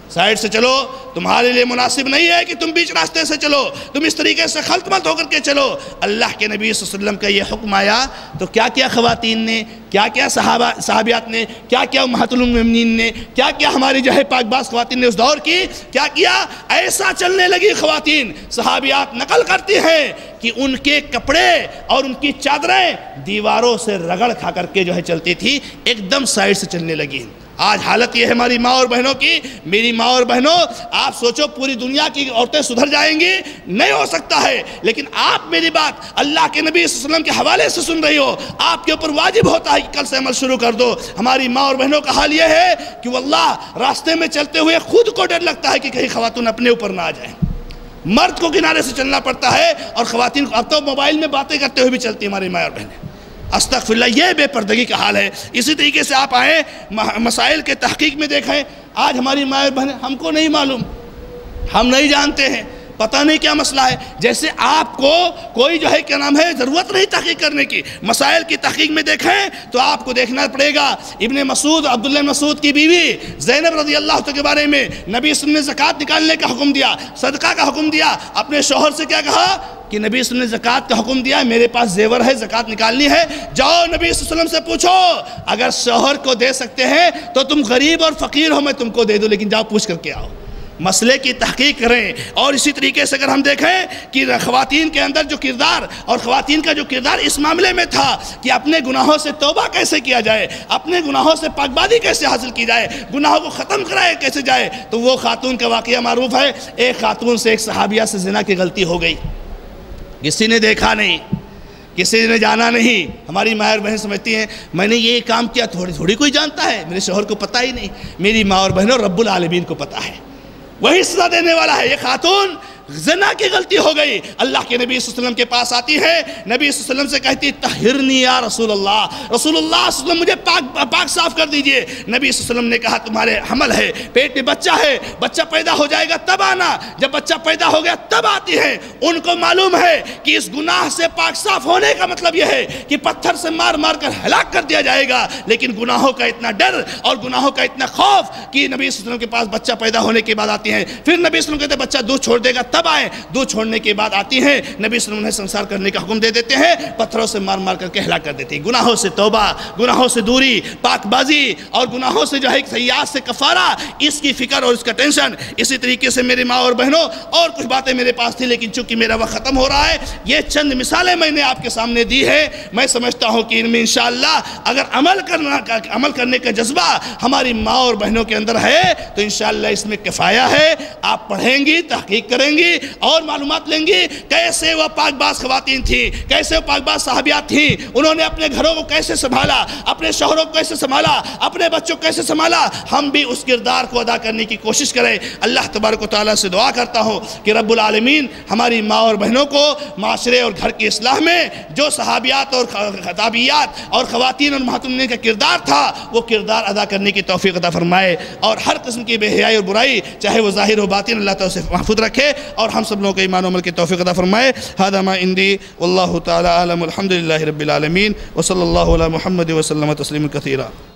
سائڈ سے چلو، تمہارے لیے مناسب نہیں ہے کہ تم بیچ راستے سے چلو، تم اس طریقے سے خلط ملط ہو کر کے چلو۔ اللہ کے نبی صلی اللہ علیہ وسلم کا یہ حکم آیا تو کیا کیا خواتین نے، کیا کیا صحابہ صحابیات نے، کیا کیا امہات المؤمنین نے، کیا کیا ہماری جو ہے پاک باز خواتین نے اس دور کی کیا کیا؟ ایسا چلنے لگی خواتین۔ صحابیات نقل کرتی ہیں کہ ان کے کپڑے اور ان کی چادریں دیواروں سے رگڑ کھا کر کے جو ہے چلتی تھی، ایک دم سائڈ سے چلنے لگی۔ آج حالت یہ ہے ہماری ماں اور بہنوں کی۔ میری ماں اور بہنوں، آپ سوچو پوری دنیا کی عورتیں سدھر جائیں گی؟ نہیں ہو سکتا ہے، لیکن آپ میری بات اللہ کے نبی صلی اللہ علیہ وسلم کے حوالے سے سن رہی ہو، آپ کے اوپر واجب ہوتا ہے کہ کل سے عمل شروع کر دو۔ ہماری ماں اور بہنوں کا حال یہ ہے کہ واللہ راستے میں چلتے ہوئے خود کو ڈر لگتا ہے کہ کہیں خواتین اپنے اوپر نہ آ جائیں۔ مرد کو کنارے سے چلنا پڑتا ہے اور خواتین اب تو موبائل میں باتیں کرتے ہوئے بھی چلتی ہیں ہماری ماں اور بہنیں۔ استغفراللہ، یہ بے پردگی کا حال ہے۔ اسی طریقے سے آپ آئیں مسائل کے تحقیق میں دیکھیں، آج ہماری ماں اور بہنیں، ہم کو نہیں معلوم، ہم نہیں جانتے ہیں، پتہ نہیں کیا مسئلہ ہے۔ جیسے آپ کو کوئی جو ہے کیا نام ہے ضرورت نہیں تحقیق کرنے کی، مسائل کی تحقیق میں دیکھیں تو آپ کو دیکھنا پڑے گا۔ ابن مسعود، عبداللہ مسعود کی بیوی زینب رضی اللہ عنہ کے بارے میں نبی صلی اللہ علیہ وسلم نے زکوٰۃ نکالنے کا حکم دیا، صدقہ کا حکم دیا۔ اپنے شوہر سے کیا کہا کہ نبی صلی اللہ علیہ وسلم نے زکوٰۃ کا حکم دیا، میرے پاس زیور ہے، زکوٰۃ نکالنی ہے، جاؤ نبی صلی اللہ علیہ وسلم سے پوچھو، اگر شوہر کو دے سکتے ہیں تو تم غریب اور فقیر ہو، میں تم کو دے دوں، لیکن جاؤ پوچھ کر کے آؤ۔ مسئلے کی تحقیق کریں۔ اور اسی طریقے سے اگر ہم دیکھیں کہ خواتین کے اندر جو کردار اور خواتین کا جو کردار اس معاملے میں تھا کہ اپنے گناہوں سے توبہ کیسے کیا جائے، اپنے گناہوں سے پاک بازی کیسے حاصل کی جائے، گناہوں کو ختم کرائے کیسے جائے، تو وہ خاتون کا واقعہ معروف ہے۔ ایک خاتون سے ایک صحابیہ سے زنا کی غلطی ہو گئی، کسی نے دیکھا نہیں، کسی نے جانا نہیں۔ ہماری ماں اور بہن سمجھتی ہیں میں نے یہ کام کیا، تھوڑی تھوڑی کوئی جانتا ہے، میرے شوہر کو پتہ ہی نہیں۔ میری ماں اور بہنوں، رب العالمین کو پتہ ہے، وہی سزا دینے والا ہے۔ یہ خاتون زنا کی غلطی ہو گئی، اللہ کے نبی صلی اللہ علیہ وسلم کے پاس آتی ہے، نبی صلی اللہ علیہ وسلم سے کہتی طہرنی یا رسول اللہ، رسول اللہ صلی اللہ علیہ وسلم مجھے پاک پاک صاف کر دیجئے۔ نبی صلی اللہ علیہ وسلم نے کہا تمہارے حمل ہے، پیٹ میں بچہ ہے، بچہ پیدا ہو جائے گا تب آنا۔ جب بچہ پیدا ہو گیا تب آتی ہیں۔ ان کو معلوم ہے کہ اس گناہ سے پاک صاف ہونے کا مطلب یہ ہے کہ پتھر سے مار مار کر ہلاک کر دیا جائے گا، لیکن گناہوں کا اتنا ڈر اور گناہوں کا اتنا خوف کہ نبی صلی اللہ علیہ وسلم کے پاس بچہ پیدا ہونے کے بعد آتی ہیں۔ پھر نبی صلی اللہ علیہ وسلم کہتے ہیں بچہ دودھ چھوڑ دے گا تب آئیں، دودھ چھوڑنے کے بعد آتی ہیں، نبی صلی اللہ علیہ وسلم انہیں سنسار کرنے کا حکم دے دیتے ہیں، پتھروں سے مار مار کر کے ہلاک کر دیتے ہیں۔ گناہوں سے توبہ، گناہوں سے دوری، پاک بازی اور گناہوں سے جو ہے سیئات سے کفارہ، اس کی فکر اور اس کا ٹینشن۔ اسی طریقے سے میرے ماں اور بہنوں، اور کچھ باتیں میرے پاس تھی لیکن چونکہ میرا وقت ختم ہو رہا ہے، یہ چند مثالیں میں نے آپ کے سامنے دی ہے۔ میں سمجھتا ہوں کہ ان میں انشاءاللہ اگر عمل کرنا عمل کرنے کا جذبہ ہماری ماں اور بہنوں کے اندر ہے تو انشاءاللہ اس میں کفایہ ہے۔ آپ پڑھیں گی، تحقیق کریں گی اور معلومات لیں گی کیسے وہ پاک باز خواتین تھیں، کیسے وہ پاک باز صحابیات تھیں، انہوں نے اپنے گھروں کو کیسے سنبھالا، اپنے شوہروں کو کیسے سنبھالا، اپنے بچوں کو کیسے سنبھالا۔ ہم بھی اس کردار کو ادا کرنے کی کوشش کریں۔ اللہ تبارک و تعالیٰ سے دعا کرتا ہوں کہ رب العالمین ہماری ماں اور بہنوں کو معاشرے اور گھر کی اصلاح میں جو صحابیات اور خطابیات اور خواتین اور محتمین کا کردار تھا وہ کردار ادا کرنے کی توفیق عطا فرمائے، اور ہر قسم کی بے حیائی اور برائی چاہے وہ ظاہر و باطن اللہ تعالیٰ سے محفوظ رکھے، اور ہم سب لوگوں کے ایمان و عمل کی توفیق عطا فرمائے۔ هذا ما عندي والله تعالى أعلم، والحمد لله رب العالمين، وصلى الله على محمد وسلم تسليما كثيرا۔